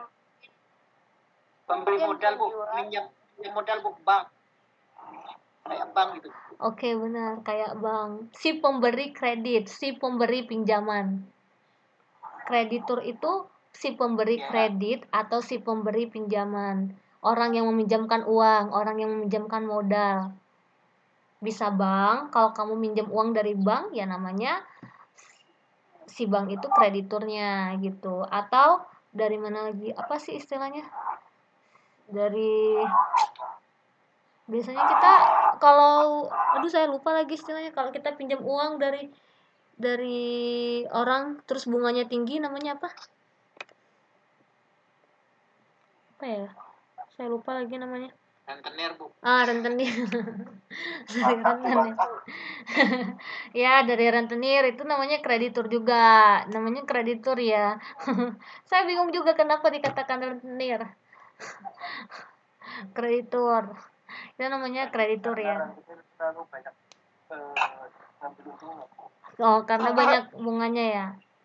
Pemberi modal, Bu. Minjam modal, Bu, bank. Kayak bank gitu. Oke, benar, kayak bank. Si pemberi kredit, si pemberi pinjaman. Kreditur itu si pemberi kredit atau si pemberi pinjaman. Orang yang meminjamkan uang, orang yang meminjamkan modal. Bisa bank, kalau kamu minjam uang dari bank, ya namanya si bank itu krediturnya gitu. Atau dari mana lagi? Apa sih istilahnya? Dari biasanya kita kalau aduh saya lupa lagi istilahnya, kalau kita pinjam uang dari dari orang terus bunganya tinggi, namanya apa? Apa ya? Saya lupa lagi namanya. Rentenir, Bu. Ah, rentenir. Dari rentenir. Ya, dari rentenir itu namanya kreditur juga. Namanya kreditur ya. Saya bingung juga kenapa dikatakan rentenir. Kreditur. Itu namanya kreditur ya. Oh, karena banyak bunganya ya.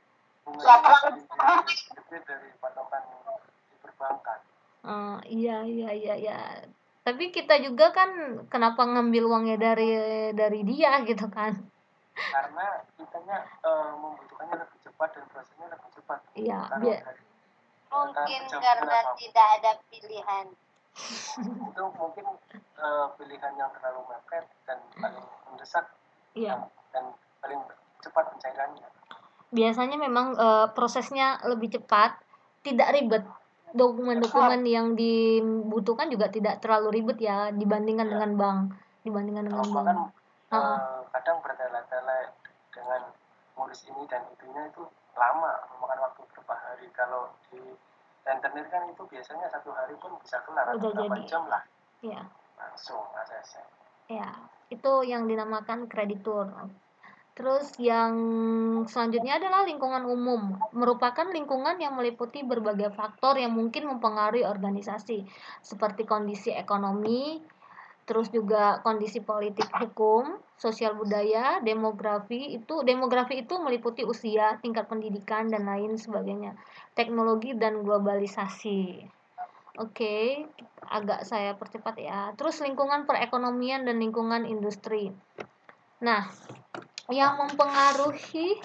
Uh, iya iya iya iya. Tapi kita juga kan kenapa ngambil uangnya dari dari dia gitu kan? Karena kitanya uh, membutuhkannya lebih cepat dan prosesnya lebih cepat. Iya. Biar mungkin karena tidak ada pilihan. Itu mungkin uh, pilihan yang terlalu mepet dan paling mendesak. Iya. Dan paling cepat pencairannya. Biasanya memang uh, prosesnya lebih cepat, tidak ribet. Dokumen-dokumen yang dibutuhkan juga tidak terlalu ribet ya dibandingkan ya. dengan bank, dibandingkan dengan bank. Kan, uh, uh, kadang bertele-tele dengan ngurus ini dan itunya itu lama, memakan waktu berapa hari. Kalau di internet kan itu biasanya satu hari pun bisa kelar, atau berapa jam lah. Ya. Langsung aksesnya. Ya, itu yang dinamakan kreditur. Terus yang selanjutnya adalah lingkungan umum, merupakan lingkungan yang meliputi berbagai faktor yang mungkin mempengaruhi organisasi, seperti kondisi ekonomi, terus juga kondisi politik, hukum, sosial budaya, demografi. Itu demografi itu meliputi usia, tingkat pendidikan dan lain sebagainya, teknologi dan globalisasi. Oke, agak saya percepat ya. Terus lingkungan perekonomian dan lingkungan industri. Nah, yang mempengaruhi,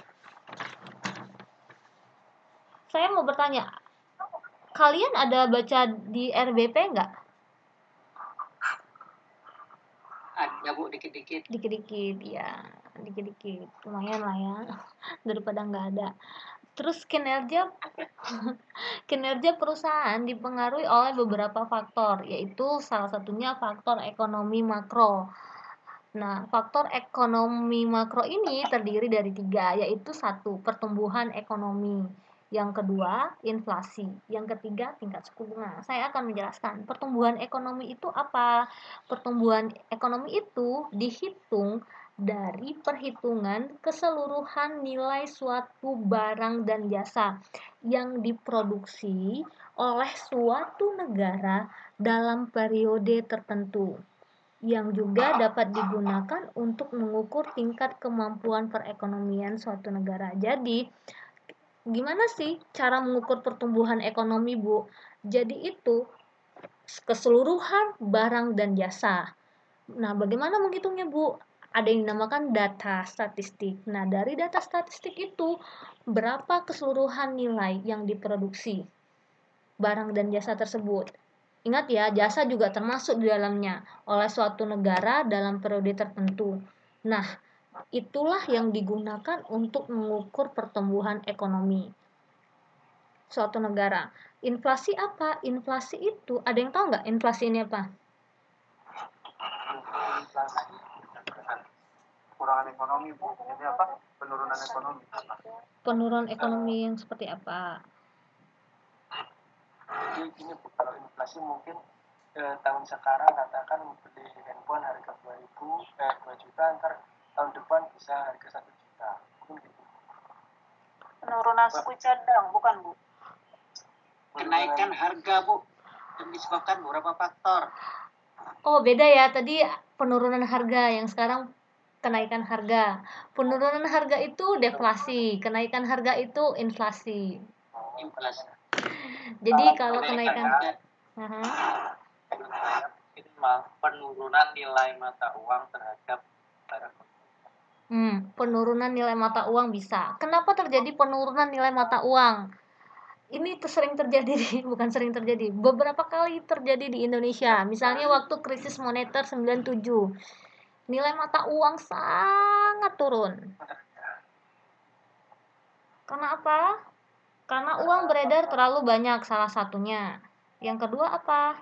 saya mau bertanya, kalian ada baca di R B P nggak? Ada, Bu, dikit-dikit. Dikit-dikit ya, dikit-dikit, lumayan lah ya, daripada nggak ada. Terus kinerja kinerja perusahaan dipengaruhi oleh beberapa faktor, yaitu salah satunya faktor ekonomi makro. Nah, faktor ekonomi makro ini terdiri dari tiga, yaitu satu, pertumbuhan ekonomi. Yang kedua, inflasi. Yang ketiga, tingkat suku bunga. Saya akan menjelaskan. Pertumbuhan ekonomi itu apa? Pertumbuhan ekonomi itu dihitung dari perhitungan keseluruhan nilai suatu barang dan jasa yang diproduksi oleh suatu negara dalam periode tertentu. yang juga dapat digunakan untuk mengukur tingkat kemampuan perekonomian suatu negara. Jadi, gimana sih cara mengukur pertumbuhan ekonomi, Bu? Jadi itu keseluruhan barang dan jasa. Nah, bagaimana menghitungnya, Bu? Ada yang dinamakan data statistik. Nah, dari data statistik itu berapa keseluruhan nilai yang diproduksi barang dan jasa tersebut. Ingat ya, jasa juga termasuk di dalamnya oleh suatu negara dalam periode tertentu. Nah, itulah yang digunakan untuk mengukur pertumbuhan ekonomi suatu negara. Inflasi apa? Inflasi itu, ada yang tahu nggak inflasi ini apa? Inflasi kurangan ekonomi, Bu. Ini apa? Penurunan ekonomi. Penurunan ekonomi yang seperti apa? Jadi gini Bu, kalau inflasi mungkin eh, tahun sekarang katakan beli handphone harga dua ribu, eh, dua juta, ntar tahun depan bisa harga satu juta. Mungkin gitu. Penurunan suku cadang, bukan Bu? Kenaikan harga, Bu, yang disebabkan beberapa faktor. Oh, beda ya. Tadi penurunan harga, yang sekarang kenaikan harga. Penurunan harga itu deflasi, kenaikan harga itu inflasi. Inflasi. Jadi kalau kenaikan uh-huh. penurunan nilai mata uang terhadap barang. Hmm, penurunan nilai mata uang bisa. Kenapa terjadi penurunan nilai mata uang? Ini sering terjadi, bukan sering terjadi, beberapa kali terjadi di Indonesia. Misalnya waktu krisis moneter sembilan puluh tujuh, nilai mata uang sangat turun. Karena apa? Karena uang beredar terlalu banyak, salah satunya. Yang kedua apa?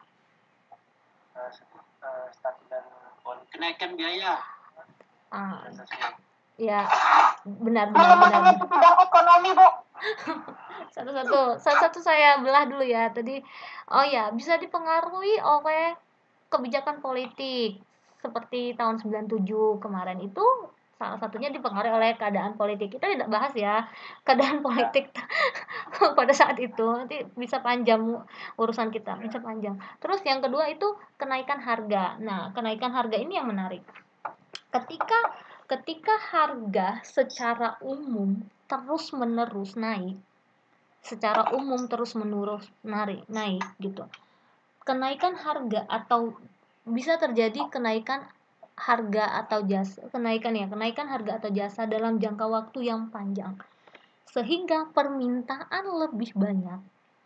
Kenaikan biaya. Ah, ya, benar-benar benar. Itu bidang ekonomi, Bu. Satu-satu, satu-satu saya belah dulu ya. Tadi, oh ya, bisa dipengaruhi oleh kebijakan politik. Seperti tahun sembilan puluh tujuh kemarin itu, salah satunya dipengaruhi oleh keadaan politik. Kita tidak bahas ya keadaan politik pada saat itu, nanti bisa panjang urusan kita, bisa panjang. Terus yang kedua itu kenaikan harga. Nah, kenaikan harga ini yang menarik. Ketika ketika harga secara umum terus menerus naik, secara umum terus menerus naik naik gitu. Kenaikan harga atau bisa terjadi kenaikan harga atau jasa, kenaikan ya, kenaikan harga atau jasa dalam jangka waktu yang panjang. Sehingga permintaan lebih banyak,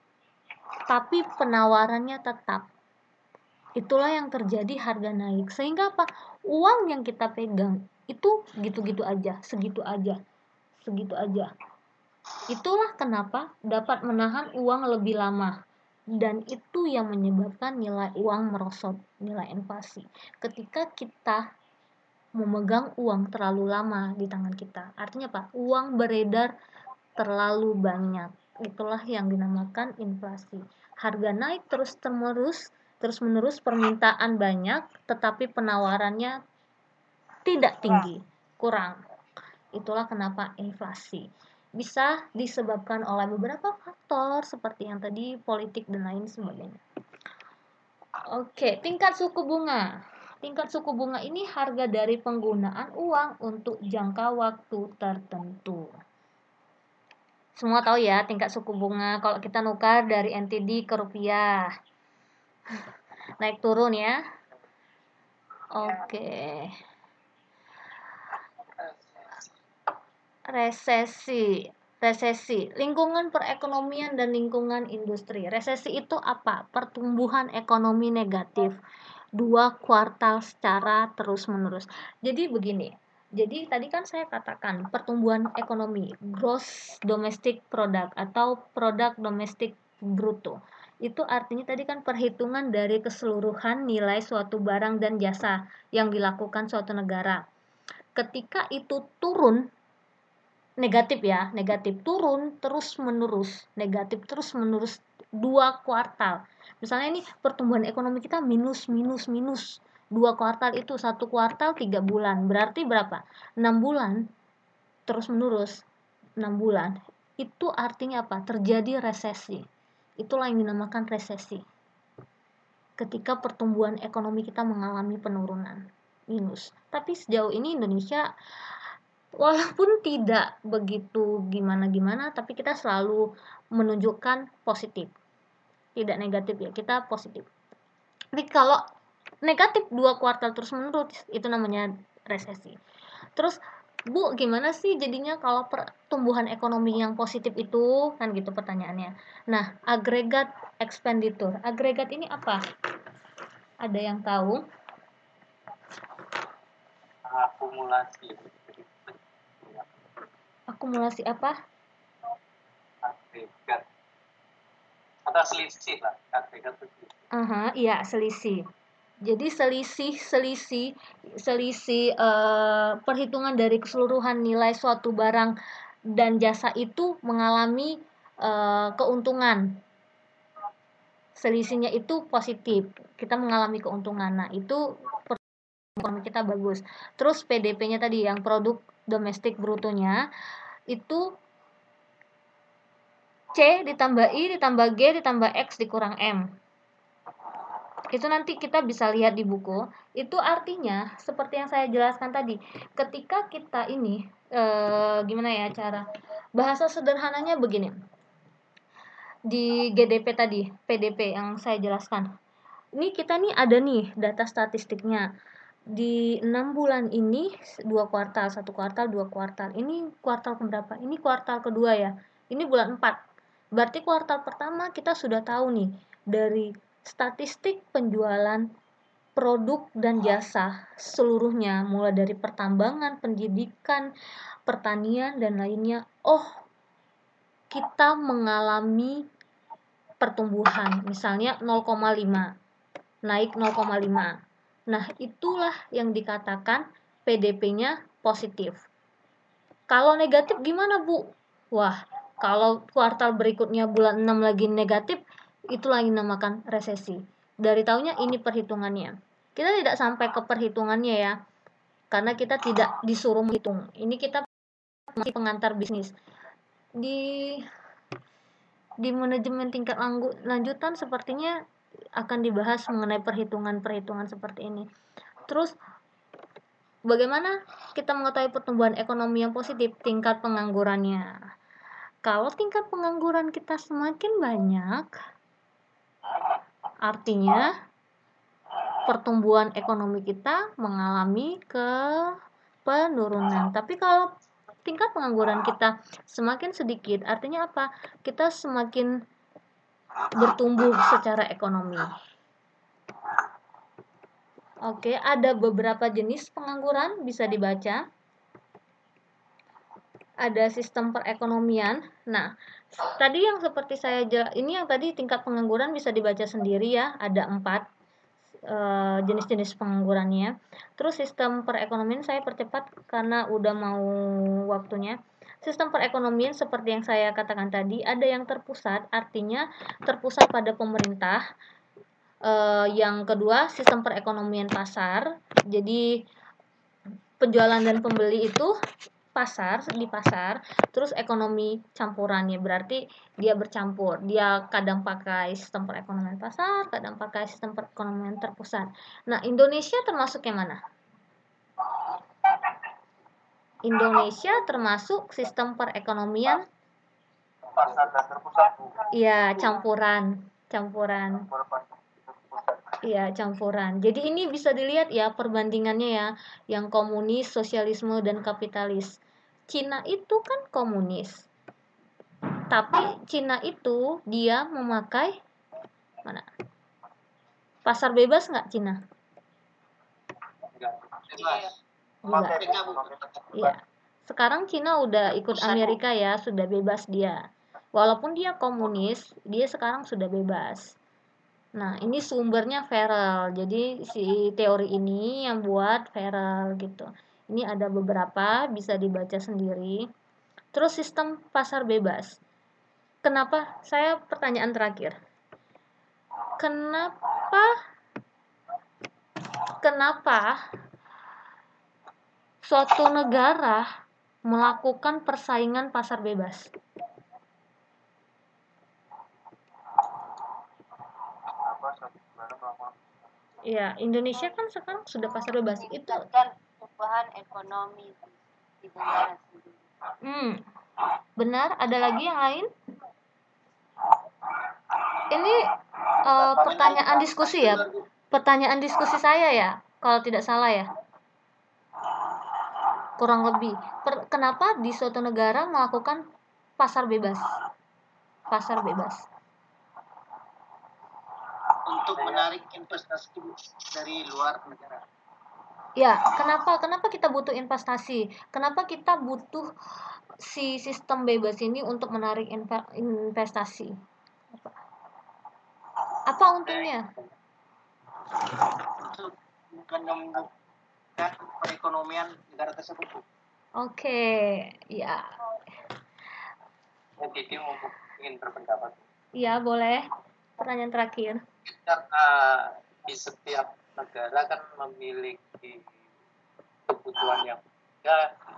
tapi penawarannya tetap. Itulah yang terjadi, harga naik. Sehingga apa? Uang yang kita pegang itu gitu-gitu aja, segitu aja, segitu aja. Itulah kenapa dapat menahan uang lebih lama. Dan itu yang menyebabkan nilai uang merosot, nilai inflasi. Ketika kita memegang uang terlalu lama di tangan kita, artinya apa? Uang beredar terlalu banyak. Itulah yang dinamakan inflasi. Harga naik terus-menerus, terus-menerus, permintaan banyak, tetapi penawarannya tidak tinggi, kurang. Itulah kenapa inflasi. Bisa disebabkan oleh beberapa faktor seperti yang tadi, politik dan lain sebagainya. Oke, tingkat suku bunga. Tingkat suku bunga ini harga dari penggunaan uang untuk jangka waktu tertentu. Semua tahu ya tingkat suku bunga kalau kita nukar dari N T D ke rupiah. Naik turun ya. Oke. Resesi. Resesi, lingkungan perekonomian dan lingkungan industri. Resesi itu apa? Pertumbuhan ekonomi negatif dua kuartal secara terus-menerus. Jadi begini. Jadi tadi kan saya katakan pertumbuhan ekonomi, gross domestic product atau produk domestik bruto. Itu artinya tadi kan perhitungan dari keseluruhan nilai suatu barang dan jasa yang dilakukan suatu negara. Ketika itu turun, negatif ya, negatif turun terus menerus, negatif terus menerus dua kuartal. Misalnya ini pertumbuhan ekonomi kita minus minus minus dua kuartal, itu satu kuartal tiga bulan, berarti berapa? enam bulan terus menerus, enam bulan. Itu artinya apa? Terjadi resesi. Itulah yang dinamakan resesi. ketika pertumbuhan ekonomi kita mengalami penurunan, minus. Tapi sejauh ini Indonesia walaupun tidak begitu gimana-gimana, tapi kita selalu menunjukkan positif, tidak negatif ya, kita positif. Tapi kalau negatif dua kuartal terus menerus, itu namanya resesi. Terus Bu, gimana sih jadinya kalau pertumbuhan ekonomi yang positif itu, kan gitu pertanyaannya. Nah, agregat expenditure, agregat ini apa? Ada yang tahu? Akumulasi. Akumulasi apa? Agregat. Atau selisih lah, agregat itu. Aha, iya selisih. Jadi selisih selisih selisih uh, perhitungan dari keseluruhan nilai suatu barang dan jasa itu mengalami uh, keuntungan. Selisihnya itu positif. Kita mengalami keuntungan. Nah, itu ekonomi kita bagus. Terus P D P-nya tadi yang produk domestik brutonya itu C ditambah I ditambah G ditambah X dikurang M. Itu nanti kita bisa lihat di buku. Itu artinya seperti yang saya jelaskan tadi, ketika kita ini e, gimana ya cara bahasa sederhananya begini, di G D P tadi, P D P yang saya jelaskan, ini kita nih ada nih data statistiknya di enam bulan ini, dua kuartal, satu kuartal, dua kuartal. Ini kuartal keberapa? Ini kuartal kedua ya, ini bulan empat. Berarti kuartal pertama kita sudah tahu nih dari statistik penjualan produk dan jasa seluruhnya, mulai dari pertambangan, pendidikan, pertanian, dan lainnya. Oh, kita mengalami pertumbuhan, misalnya nol koma lima, naik nol koma lima. Nah, itulah yang dikatakan P D P-nya positif. Kalau negatif gimana, Bu? Wah, kalau kuartal berikutnya bulan enam lagi negatif, itulah yang dinamakan resesi. Dari tahunnya ini perhitungannya. Kita tidak sampai ke perhitungannya ya, karena kita tidak disuruh menghitung. Ini kita masih pengantar bisnis. Di di manajemen tingkat lanjutan sepertinya akan dibahas mengenai perhitungan-perhitungan seperti ini. Terus bagaimana kita mengetahui pertumbuhan ekonomi yang positif? Tingkat penganggurannya. Kalau tingkat pengangguran kita semakin banyak, artinya pertumbuhan ekonomi kita mengalami ke penurunan. Tapi kalau tingkat pengangguran kita semakin sedikit, artinya apa? Kita semakin bertumbuh secara ekonomi. Oke, ada beberapa jenis pengangguran bisa dibaca. Ada sistem perekonomian. Nah, tadi yang seperti saya jelas, ini yang tadi tingkat pengangguran bisa dibaca sendiri ya, ada empat uh, jenis-jenis penganggurannya. Terus sistem perekonomian saya percepat karena udah mau waktunya. Sistem perekonomian seperti yang saya katakan tadi, ada yang terpusat, artinya terpusat pada pemerintah. Uh, yang kedua, sistem perekonomian pasar. Jadi penjualan dan pembeli itu pasar, di pasar. Terus ekonomi campurannya, berarti dia bercampur. Dia kadang pakai sistem perekonomian pasar, kadang pakai sistem perekonomian terpusat. Nah, Indonesia termasuk yang mana? Indonesia termasuk sistem perekonomian pasar dan terpusat. Iya, campuran, campuran. Iya, campuran. Jadi ini bisa dilihat ya perbandingannya ya, yang komunis, sosialisme, dan kapitalis. Cina itu kan komunis. Tapi Cina itu dia memakai mana? Pasar bebas nggak Cina? Enggak. Iya. Sekarang Cina udah ikut Amerika ya, sudah bebas dia. Walaupun dia komunis, dia sekarang sudah bebas. Nah, ini sumbernya Farrell. Jadi si teori ini yang buat Farrell gitu. Ini ada beberapa, bisa dibaca sendiri. Terus sistem pasar bebas. Kenapa? Saya pertanyaan terakhir. Kenapa Kenapa suatu negara melakukan persaingan pasar bebas? Apa suatu negara melakukan Ya, Indonesia kan sekarang sudah pasar bebas itu. Meningkatkan pertumbuhan ekonomi di negara sendiri. Hmm, benar. Ada lagi yang lain? Ini uh, pertanyaan diskusi ya, pertanyaan diskusi saya ya, kalau tidak salah ya, kurang lebih. Per, kenapa di suatu negara melakukan pasar bebas? Pasar bebas. Untuk menarik investasi dari luar negara. Ya, kenapa? Kenapa kita butuh investasi? Kenapa kita butuh si sistem bebas ini untuk menarik investasi? Apa, apa untungnya? Untuk menumbuhkan perekonomian negara tersebut. Oke, okay. Ya. Jadi mau ingin berpendapat. Iya, boleh. Pertanyaan terakhir. Karena di setiap negara kan memiliki kebutuhan yang berbeda,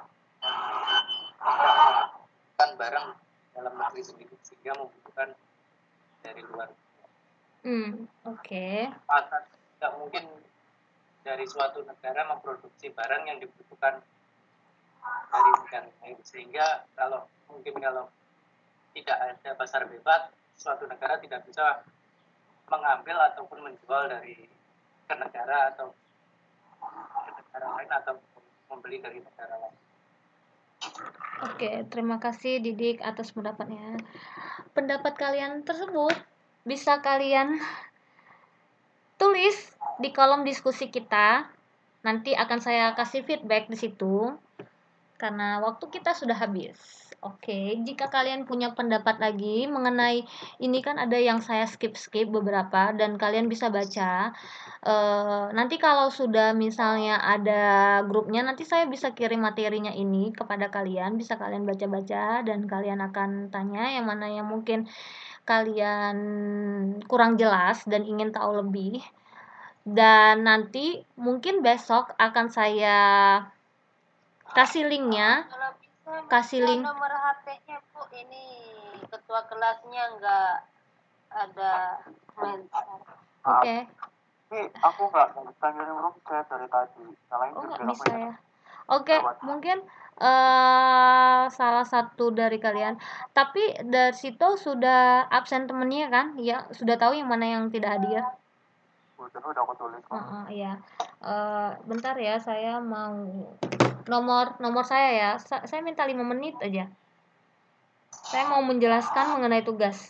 kan barang dalam negeri sendiri sehingga membutuhkan dari luar. Hmm, oke. Okay. Maka tidak mungkin dari suatu negara memproduksi barang yang dibutuhkan dari negara lain, sehingga kalau mungkin kalau tidak ada pasar bebas, suatu negara tidak bisa mengambil ataupun menjual dari ke negara atau ke negara lain atau membeli dari negara lain. Oke, terima kasih Didik atas pendapatnya. Pendapat kalian tersebut bisa kalian tulis di kolom diskusi kita. Nanti akan saya kasih feedback di situ karena waktu kita sudah habis. Oke, jika kalian punya pendapat lagi mengenai ini, kan ada yang saya skip-skip beberapa dan kalian bisa baca. Uh, nanti kalau sudah misalnya ada grupnya, nanti saya bisa kirim materinya ini kepada kalian, bisa kalian baca-baca dan kalian akan tanya yang mana yang mungkin kalian kurang jelas dan ingin tahu lebih. Dan nanti mungkin besok akan saya kasih linknya. Kasih link nomor H P-nya Bu, ini ketua kelasnya nggak ada mention. Oke. Okay. Ini aku nggak bisa ngirim room chat dari tadi. Oh, nggak bisa ya. Oke, okay, mungkin uh, salah satu dari kalian. Tapi dari situ sudah absen temennya kan? Ya, sudah tahu yang mana yang tidak hadir. Udah, udah aku tulis. Uh, uh, iya. Uh, bentar ya, saya mau nomor nomor saya ya. Sa saya minta lima menit aja. Saya mau menjelaskan mengenai tugas.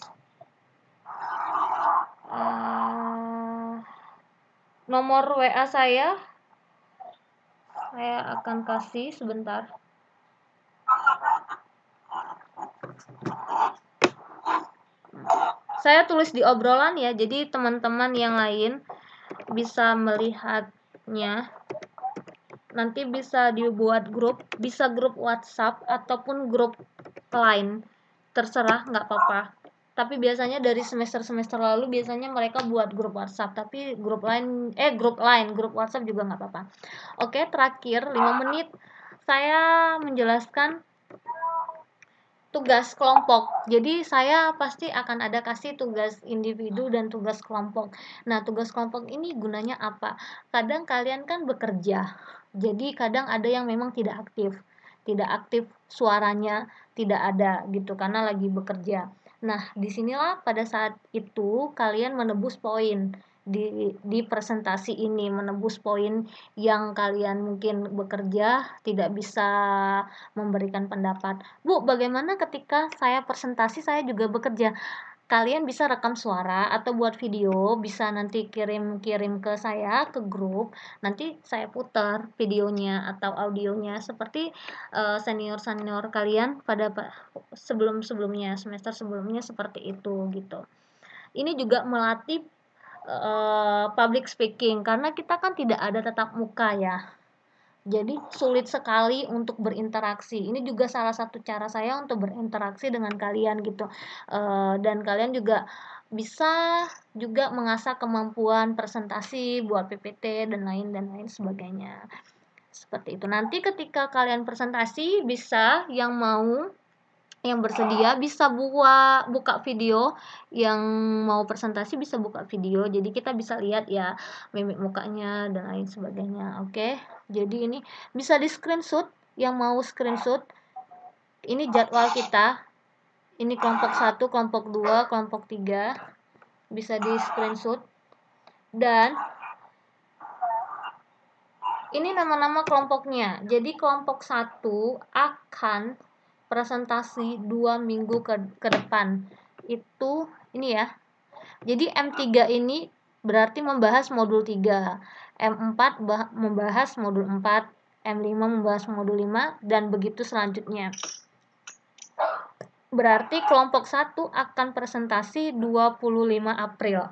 Uh, nomor W A saya saya akan kasih sebentar. Saya tulis di obrolan ya, jadi teman-teman yang lain bisa melihatnya. Nanti bisa dibuat grup, bisa grup WhatsApp ataupun grup Line, terserah, nggak apa-apa. Tapi biasanya dari semester-semester lalu biasanya mereka buat grup WhatsApp, tapi grup Line, eh grup Line, grup WhatsApp juga nggak apa-apa. Oke, terakhir lima menit saya menjelaskan tugas kelompok. Jadi saya pasti akan ada kasih tugas individu dan tugas kelompok. Nah, tugas kelompok ini gunanya apa? Kadang kalian kan bekerja. Jadi kadang ada yang memang tidak aktif. Tidak aktif suaranya, tidak ada gitu karena lagi bekerja. Nah, disinilah pada saat itu kalian menebus poin di di presentasi ini, menebus poin yang kalian mungkin bekerja tidak bisa memberikan pendapat. Bu, bagaimana ketika saya presentasi saya juga bekerja? Kalian bisa rekam suara atau buat video, bisa nanti kirim-kirim ke saya ke grup, nanti saya putar videonya atau audionya seperti uh, senior-senior kalian pada sebelum-sebelumnya, semester sebelumnya seperti itu gitu. Ini juga melatih uh, public speaking karena kita kan tidak ada tatap muka ya. Jadi sulit sekali untuk berinteraksi. Ini juga salah satu cara saya untuk berinteraksi dengan kalian gitu. E, dan kalian juga bisa juga mengasah kemampuan presentasi, buat P P T dan lain dan lain sebagainya. Seperti itu. Nanti ketika kalian presentasi bisa yang mau yang bersedia bisa buka buka video, yang mau presentasi bisa buka video, jadi kita bisa lihat ya mimik mukanya dan lain sebagainya. Oke, jadi ini bisa di screenshot, yang mau screenshot ini jadwal kita, ini kelompok satu, kelompok dua, kelompok tiga, bisa di screenshot. Dan ini nama-nama kelompoknya. Jadi kelompok satu akan presentasi dua minggu ke, ke depan. Itu ini ya. Jadi M tiga ini berarti membahas modul tiga. M empat bah, membahas modul empat. M lima membahas modul lima. Dan begitu selanjutnya. Berarti kelompok satu akan presentasi dua puluh lima April.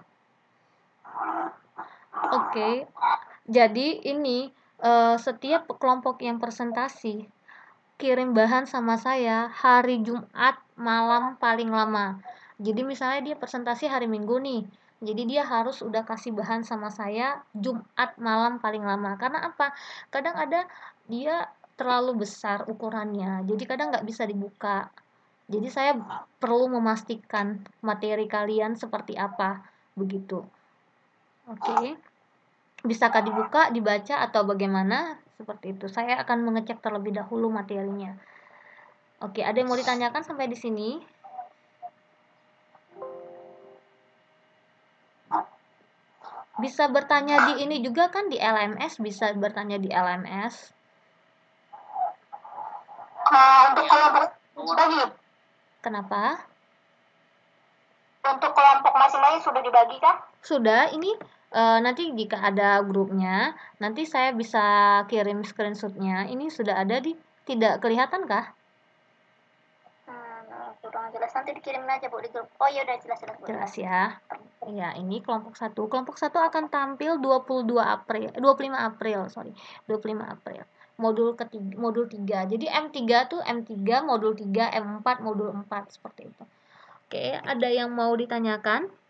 Oke. Okay. Jadi ini Uh, setiap kelompok yang presentasi kirim bahan sama saya hari Jumat malam paling lama. Jadi misalnya dia presentasi hari Minggu nih, jadi dia harus udah kasih bahan sama saya Jumat malam paling lama. Karena apa? Kadang ada dia terlalu besar ukurannya, jadi kadang nggak bisa dibuka. Jadi saya perlu memastikan materi kalian seperti apa, begitu. Oke. Okay. Bisakah dibuka, dibaca, atau bagaimana? Seperti itu. Saya akan mengecek terlebih dahulu materinya. Oke, ada yang mau ditanyakan sampai di sini? Bisa bertanya di ini juga kan, di L M S, bisa bertanya di L M S. Nah, untuk kelompok dibagi. Kenapa? Untuk kelompok masing-masing sudah dibagi kah? Sudah, ini Uh, nanti jika ada grupnya, nanti saya bisa kirim screenshotnya. Ini sudah ada di, tidak kelihatan kah? Hmm, kurang jelas, nanti dikirim aja Bu di grup. Oh iya udah jelas jelas. Jelas ya. Ya, ini kelompok satu. Kelompok satu akan tampil dua puluh dua April, dua puluh lima April, sorry. dua puluh lima April. Modul ketiga, modul tiga. Jadi M tiga tuh M tiga, modul tiga, M empat, modul empat, seperti itu. Oke, ada yang mau ditanyakan?